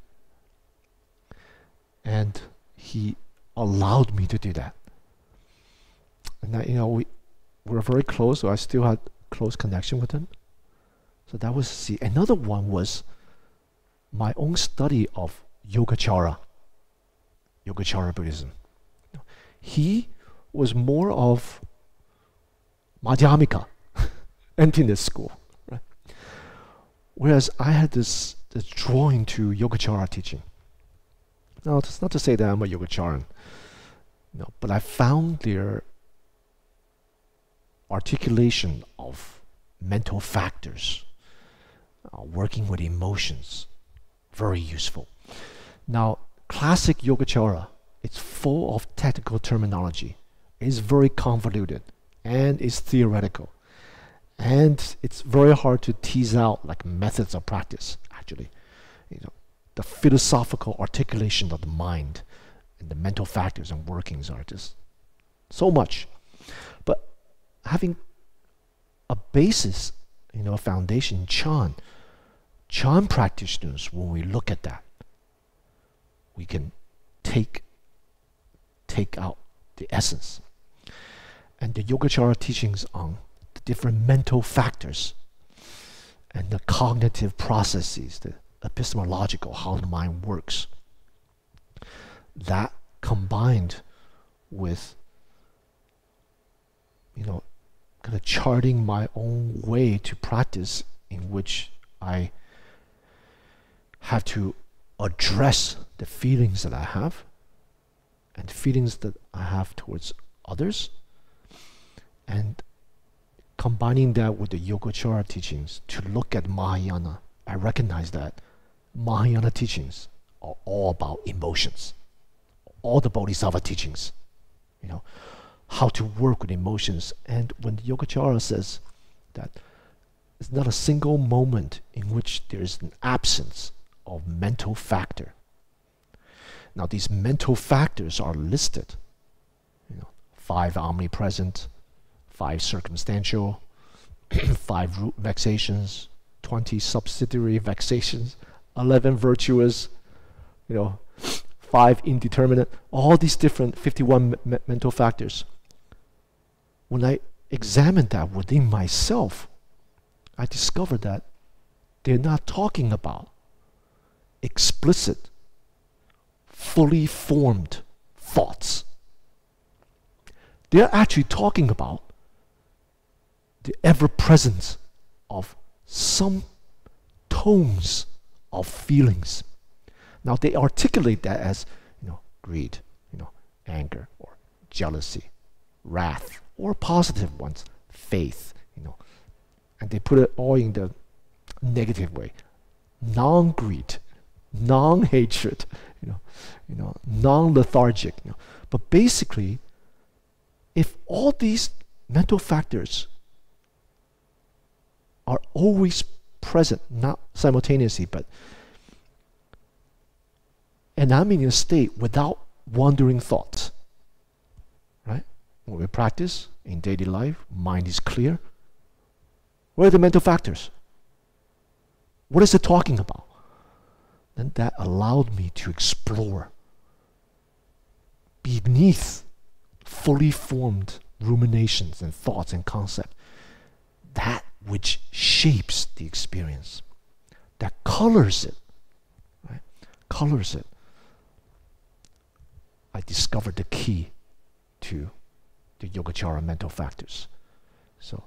And he allowed me to do that. And that, you know, we were very close, so I still had close connection with him. So that was see. Another one was my own study of Yogacara, Yogacara Buddhism. He was more of Madhyamika, emptiness school, right? Whereas I had this, this drawing to Yogacara teaching. Now, it's not to say that I'm a Yogacharan, no, but I found their articulation of mental factors, uh, working with emotions, very useful. Now, classic Yogacara, it's full of technical terminology. It's very convoluted and it's theoretical. And it's very hard to tease out like methods of practice, actually. You know, the philosophical articulation of the mind and the mental factors and workings are just so much. But having a basis, you know, a foundation in Chan, Chan practitioners, when we look at that, we can take take out the essence. And the Yogacara teachings on the different mental factors and the cognitive processes, the epistemological, how the mind works, that combined with, you know, kind of charting my own way to practice, in which I have to address the feelings that I have and feelings that I have towards others, and combining that with the Yogacara teachings to look at Mahayana. I recognize that Mahayana teachings are all about emotions. All the Bodhisattva teachings, you know, how to work with emotions. And when the Yogacara says that it's not a single moment in which there is an absence of mental factor. Now these mental factors are listed, you know, five omnipresent, five circumstantial, five root vexations, twenty subsidiary vexations, eleven virtuous, you know, five indeterminate, all these different fifty-one me mental factors. When I examine that within myself, I discover that they're not talking about explicit, fully formed thoughts. They're actually talking about the ever-presence of some tones of feelings. Now they articulate that as, you know, greed, you know, anger, or jealousy, wrath, or positive ones, faith, you know, and they put it all in the negative way, non-greed, non-hatred, you know, you know, non-lethargic, you know. But basically, if all these mental factors are always present, not simultaneously, but and I'm in a state without wandering thoughts, right? When we practice in daily life, mind is clear. What are the mental factors? What is it talking about? Then that allowed me to explore beneath fully formed ruminations and thoughts and concepts, that which shapes the experience, that colors it, right? Colors it. I discovered the key to the Yogacara mental factors. So,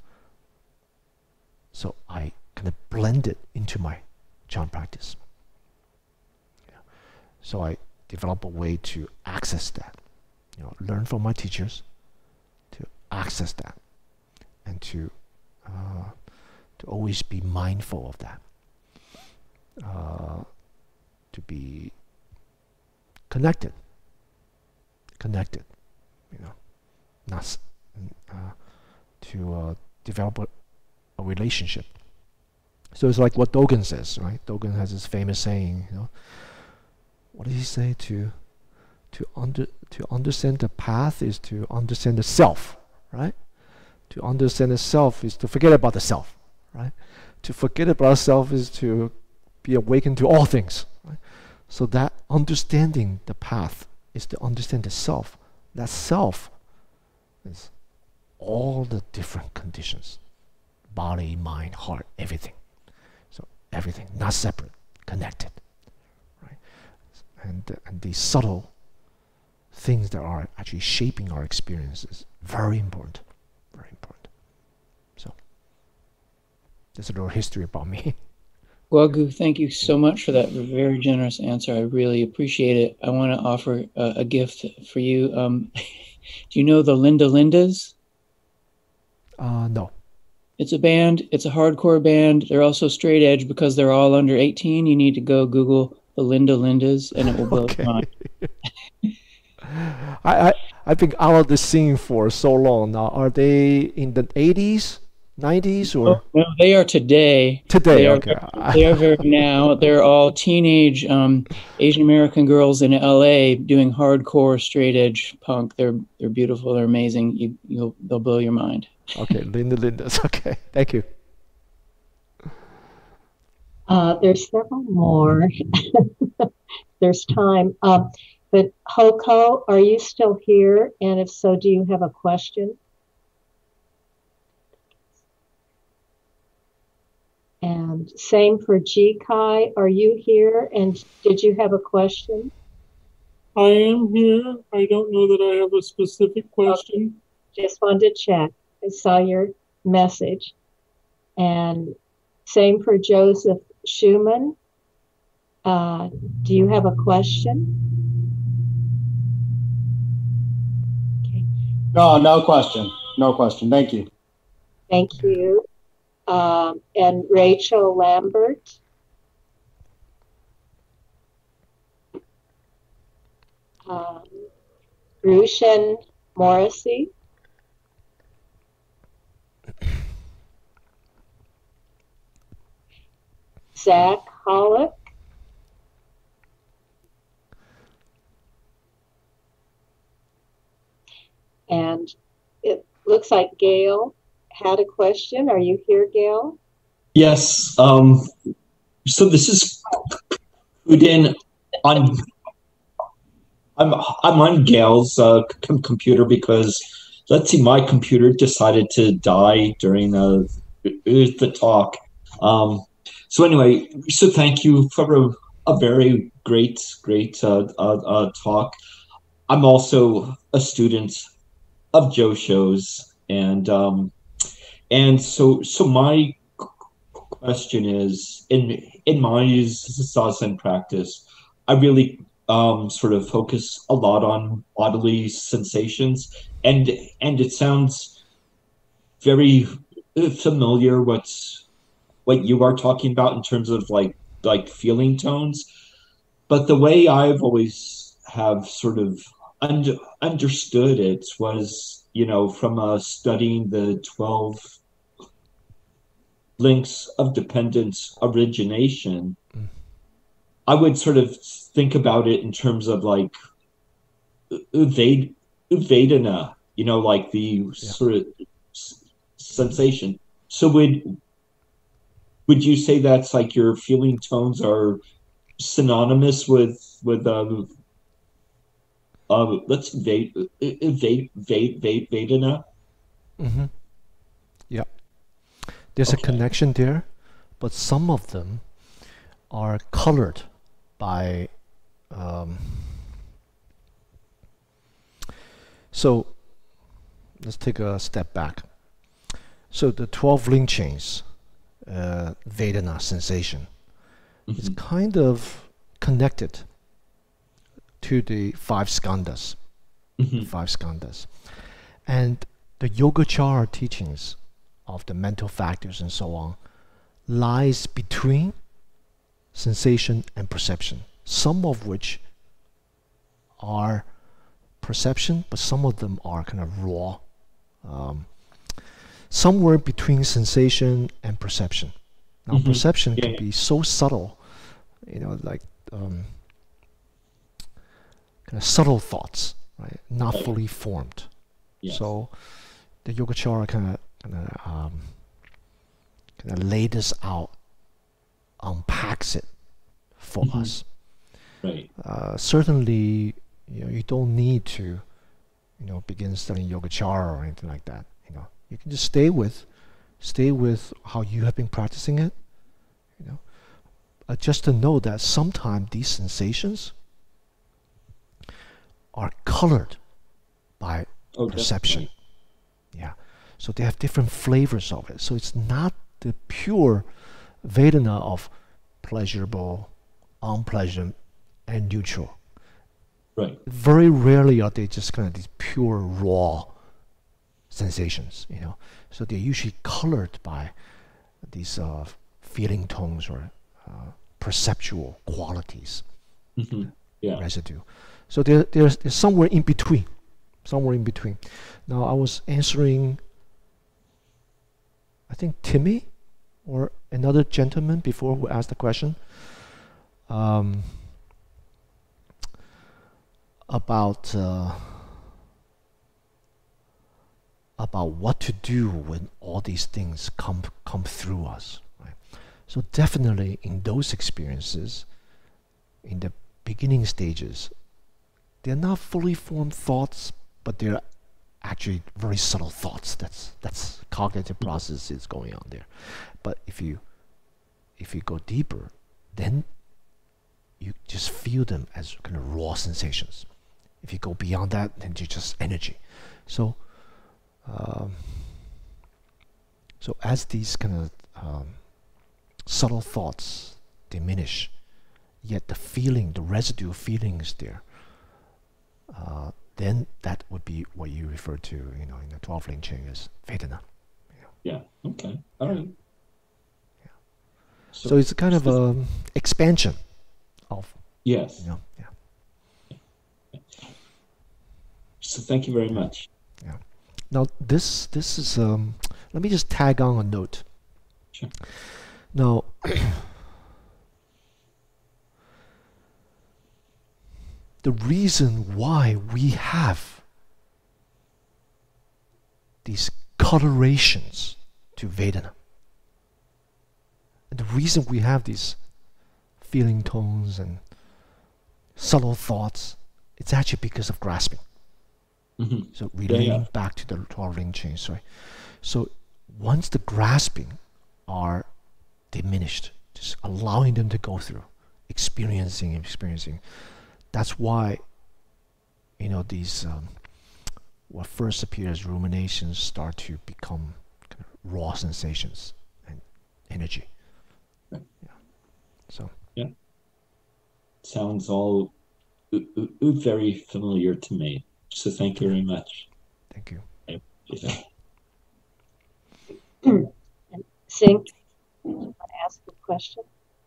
so I kind of blend it into my Chan practice. Yeah. So I develop a way to access that. You know, learn from my teachers to access that, and to uh, to always be mindful of that. Uh, to be connected, connected, you know, not uh, to uh, develop a, a relationship. So it's like what Dogen says, right? Dogen has this famous saying, you know, what did he say? To to under to understand the path is to understand the self, right? To understand the self is to forget about the self, right? To forget about the self is to be awakened to all things, right? So that understanding the path is to understand the self. That self is all the different conditions, body, mind, heart, everything. So everything, not separate, connected, right? And uh, and the subtle things that are actually shaping our experiences, very important, very important. So there's a little history about me. Guagu, thank you so much for that very generous answer. I really appreciate it. I want to offer uh, a gift for you. Um, do you know the Linda Lindas? Uh, no. It's a band. It's a hardcore band. They're also straight edge because they're all under eighteen. You need to go Google the Linda Lindas, and it will blow Okay. your mind. I, I I've been out of the scene for so long now. Are they in the eighties, nineties or Oh, no, they are today. today? They are, Okay. they are very now. They're all teenage um, Asian American girls in L A doing hardcore straight edge punk. They're they're beautiful. They're amazing. You you'll they'll blow your mind. Okay, Linda Linda's. Okay, thank you. Uh, there's several more. There's time. Um, but Hoko, are you still here? And if so, do you have a question? And same for G Kai. Are you here? And did you have a question? I am here. I don't know that I have a specific question. Okay. Just wanted to check. I saw your message. And same for Joseph Schumann. Uh, do you have a question? Okay. No, no question. No question. Thank you. Thank you. Um, and Rachel Lambert. Um, Rushan Morrissey. Zach Hollick. And it looks like Gail had a question. Are you here, Gail? Yes. Um, so this is Udin on. I'm I'm on Gail's uh, com- computer because let's see, my computer decided to die during uh, the talk. Um, so anyway, so thank you for a, a very great great uh, uh, uh, talk. I'm also a student of Joe shows, and um, and so so my question is, in in my Zazen practice, I really um, sort of focus a lot on bodily sensations, and and it sounds very familiar what's what you are talking about in terms of like like feeling tones, but the way I've always have sort of under, understood it was, you know, from uh, studying the twelve links of dependent origination, mm. I would sort of think about it in terms of like Ved, Vedana, you know, like the yeah. sort of s- sensation. So would would you say that's like your feeling tones are synonymous with with um uh, let's Ved, Ved, Ved, Ved, Vedana? Mm-hmm. Yeah. There's okay. a connection there, but some of them are colored by um, so let's take a step back. So the twelve link chains, uh, Vedana sensation, mm-hmm. is kind of connected to the five skandhas, mm-hmm. the five skandhas, and the Yogacara teachings of the mental factors and so on lies between sensation and perception, some of which are perception, but some of them are kind of raw, um, somewhere between sensation and perception. Now, mm-hmm. perception yeah. can be so subtle, you know, like um, kind of subtle thoughts, right? Not right. fully formed. Yes. So the Yogacara kind of kind of um, kind of lay this out, unpacks it for mm-hmm. us. Right. Uh, certainly, you know, you don't need to, you know, begin studying Yogacara or anything like that. You know, you can just stay with, stay with how you have been practicing it. You know, uh, just to know that sometimes these sensations are colored by oh, perception. Right. Yeah. So they have different flavors of it. So it's not the pure Vedana of pleasurable, unpleasant, and neutral. Right. Very rarely are they just kind of these pure raw sensations, you know. So they're usually colored by these uh, feeling tones or uh, perceptual qualities, mm-hmm. yeah. residue. So there, there's, there's somewhere in between, somewhere in between. Now I was answering, I think Timmy or another gentleman before who asked the question um, about uh, about what to do when all these things come come through us. Right? So definitely in those experiences, in the beginning stages, they're not fully formed thoughts, but they're actually very subtle thoughts. That's that's cognitive process is going on there. But if you if you go deeper, then you just feel them as kind of raw sensations. If you go beyond that, then you're just energy. So um, so as these kind of um, subtle thoughts diminish, yet the feeling, the residue feeling is there. Uh, then that would be what you refer to, you know, in the twelve link chain as Vedana. You know. Yeah. Okay. All right. Yeah. So, so it's a kind of an expansion of. Yes. You know, yeah. So thank you very much. Yeah. Now this this is um. Let me just tag on a note. Sure. Now. The reason why we have these colorations to Vedana, and the reason we have these feeling tones and subtle thoughts, it's actually because of grasping. Mm-hmm. So relating yeah, yeah. back to the twelve link chain, sorry. So once the grasping are diminished, just allowing them to go through, experiencing, experiencing. That's why, you know, these um, what first appear as ruminations start to become kind of raw sensations and energy. Right. Yeah. So. Yeah. Sounds all uh, uh, very familiar to me. So thank you very much. Thank you. I appreciate that. Singh, you want to ask a question?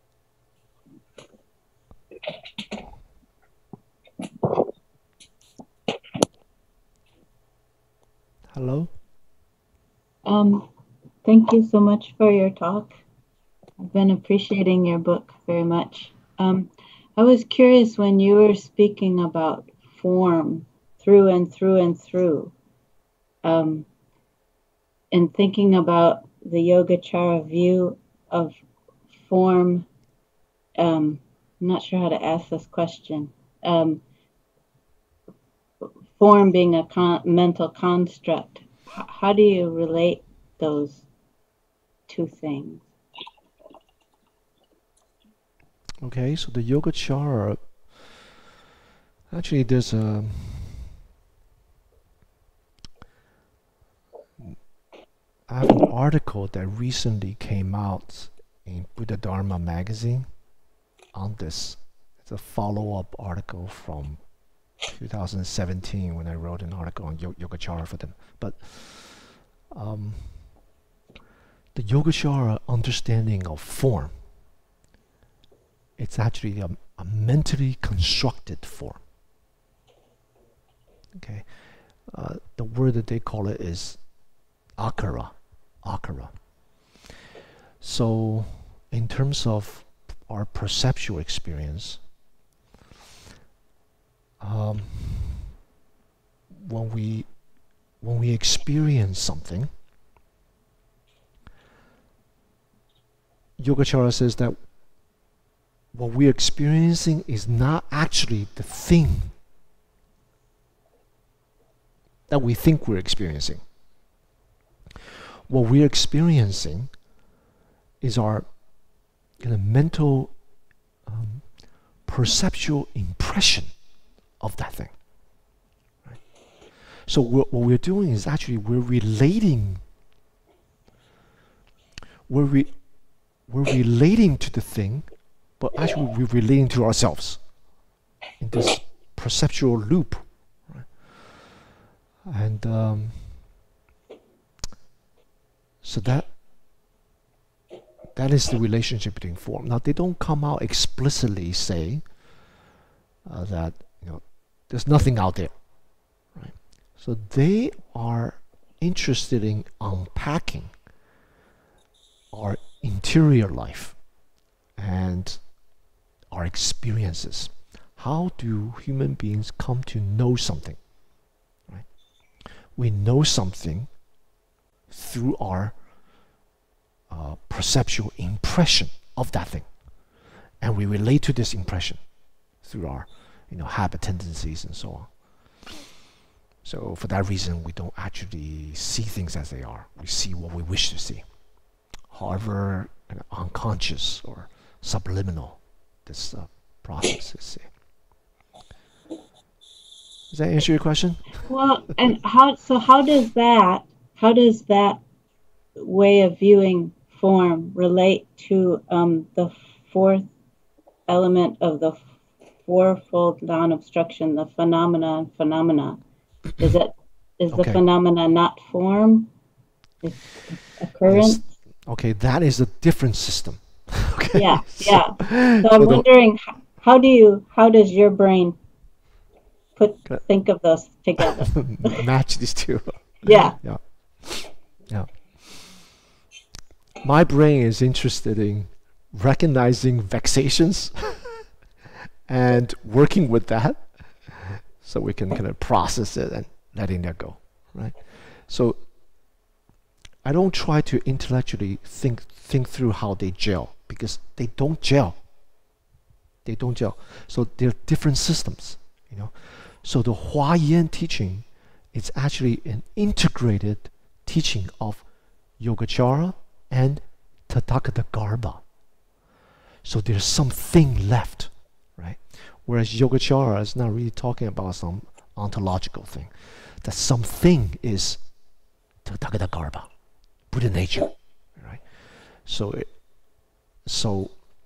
Hello. Um, thank you so much for your talk. I've been appreciating your book very much. Um, I was curious when you were speaking about form through and through and through, um, and thinking about the Yogacara view of form. Um, I'm not sure how to ask this question. Um, form being a con mental construct. H how do you relate those two things? Okay, so the Yogacara, actually there's a I have an article that recently came out in Buddha Dharma magazine on this. It's a follow-up article from two thousand seventeen when I wrote an article on Yo Yogacara for them. But um, the Yogacara understanding of form, it's actually a, a mentally constructed form. Okay, uh, the word that they call it is akara, akara. So, in terms of our perceptual experience, um, when we when we experience something, Yogacara says that what we're experiencing is not actually the thing that we think we're experiencing. What we're experiencing is our kind of mental um, perceptual impression of that thing. Right? So we're, what we're doing is actually we're relating we're, re, we're relating to the thing, but actually we're relating to ourselves in this perceptual loop. Right? And um, so that that is the relationship between form. Now they don't come out explicitly say uh, that, you know, there's nothing out there, right? So they are interested in unpacking material life and our experiences. How do human beings come to know something? Right? We know something through our uh, perceptual impression of that thing, and we relate to this impression through our, you know, habit, tendencies, and so on. So for that reason, we don't actually see things as they are. We see what we wish to see. However, you know, unconscious or subliminal this uh, process is. Does that answer your question? Well, and how, so how does that, how does that way of viewing form relate to um, the fourth element of the fourfold non-obstruction, the phenomena and phenomena? Is it, is Okay. the phenomena not form? It's occurrence? Yes. Okay, that is a different system. Okay. Yeah, So, yeah. So I'm so the- wondering, h- how do you, how does your brain put, think of those together? match these two. Yeah. Yeah. Yeah. My brain is interested in recognizing vexations and working with that so we can kind of process it and letting that go, right? So I don't try to intellectually think think through how they gel, because they don't gel. They don't gel. So they're different systems, you know. So the Huayan teaching is actually an integrated teaching of Yogacara and Tathagata Garbha. So there's something left, right? Whereas Yogacara is not really talking about some ontological thing. That something is Tathagata Garbha, Buddha nature, right? So, it, so,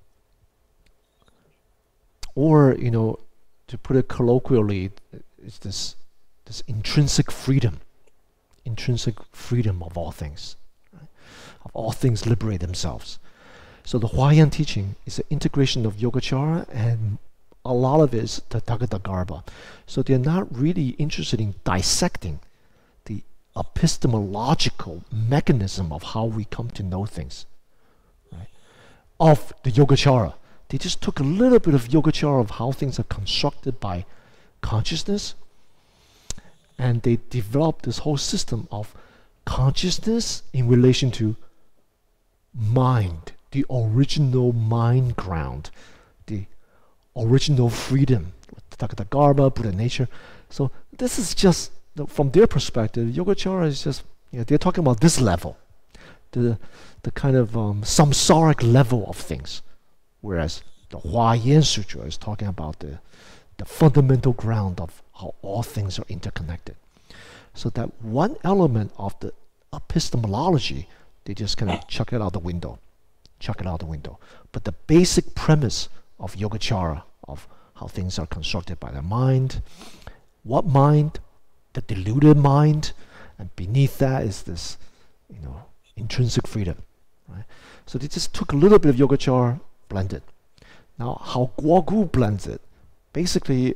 or you know, to put it colloquially, it's this this intrinsic freedom, intrinsic freedom of all things, right? Of all things liberate themselves. So the Huayan teaching is an integration of Yogacara, and a lot of it is Tathagata Garbha. So they're not really interested in dissecting the epistemological mechanism of how we come to know things, right? Of the Yogacara. They just took a little bit of Yogacara of how things are constructed by consciousness, and they developed this whole system of consciousness in relation to mind, the original mind ground, the original freedom, Tathagata Garbha, Buddha nature. So this is just, from their perspective, Yogacara is just, you know, they're talking about this level, the the kind of um, samsaric level of things, whereas the Huayan Sutra is talking about the the fundamental ground of how all things are interconnected. So that one element of the epistemology, they just kind of chuck it out the window, chuck it out the window. But the basic premise of Yogacara, of how things are constructed by the mind, what mind? The deluded mind, and beneath that is this, you know, intrinsic freedom, right? So they just took a little bit of Yogacara, blended. Now, how Guogu blends it, basically,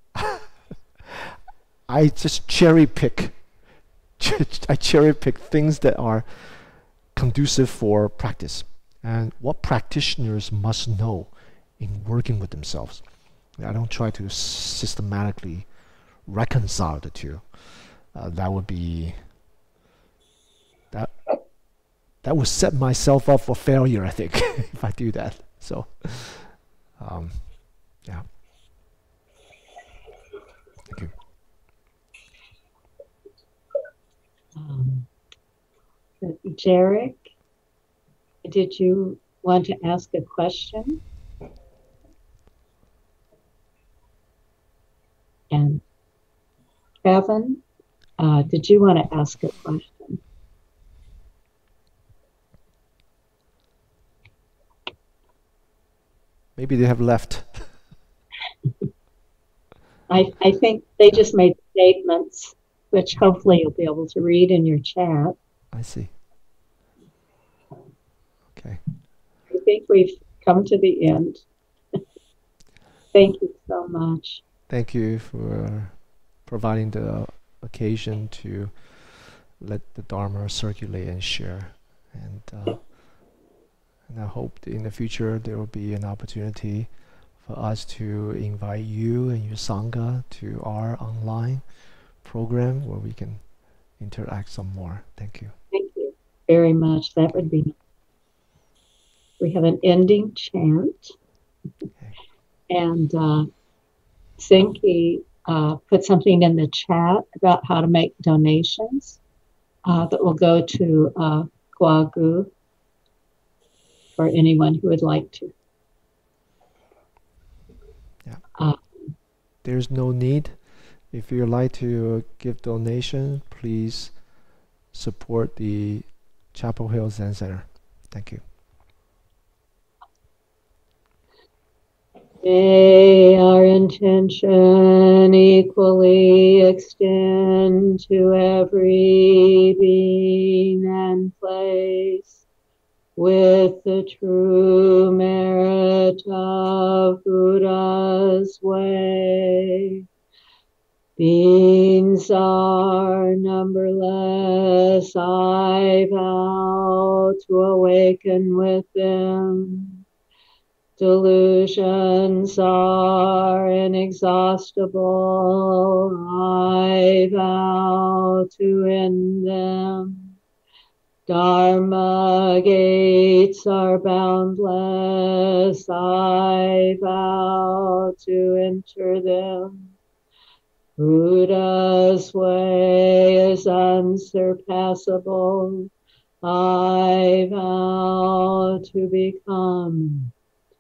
I just cherry pick. I cherry pick things that are conducive for practice and what practitioners must know in working with themselves. I don't try to systematically reconcile the two. Uh, that would be that that would set myself up for failure, I think, if I do that. So, um, yeah. Thank you. Um, Jarek, did you want to ask a question? And Kevin, uh, did you want to ask a question? Maybe they have left. I, I think they just made statements, which hopefully you'll be able to read in your chat. I see. Okay. I think we've come to the end. Thank you so much. Thank you for providing the occasion to let the Dharma circulate and share. And, uh, and I hope that in the future there will be an opportunity for us to invite you and your Sangha to our online program where we can interact some more. Thank you. Thank you very much. That would be nice. We have an ending chant. Okay. And uh, Zinke uh, put something in the chat about how to make donations uh, that will go to uh, Guagu for anyone who would like to. Yeah. Uh, There's no need. If you'd like to give donation, please support the Chapel Hill Zen Center. Thank you. May our intention equally extend to every being and place with the true merit of Buddha's way. Beings are numberless, I vow to awaken with them. Delusions are inexhaustible, I vow to end them. Dharma gates are boundless, I vow to enter them. Buddha's way is unsurpassable, I vow to become.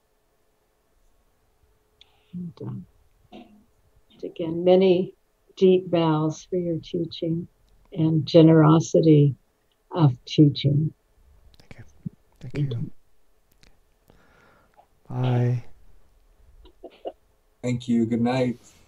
And, um, again, many deep bows for your teaching and generosity of teaching. Thank you. Thank, Thank you. you. Bye. Thank you. Good night.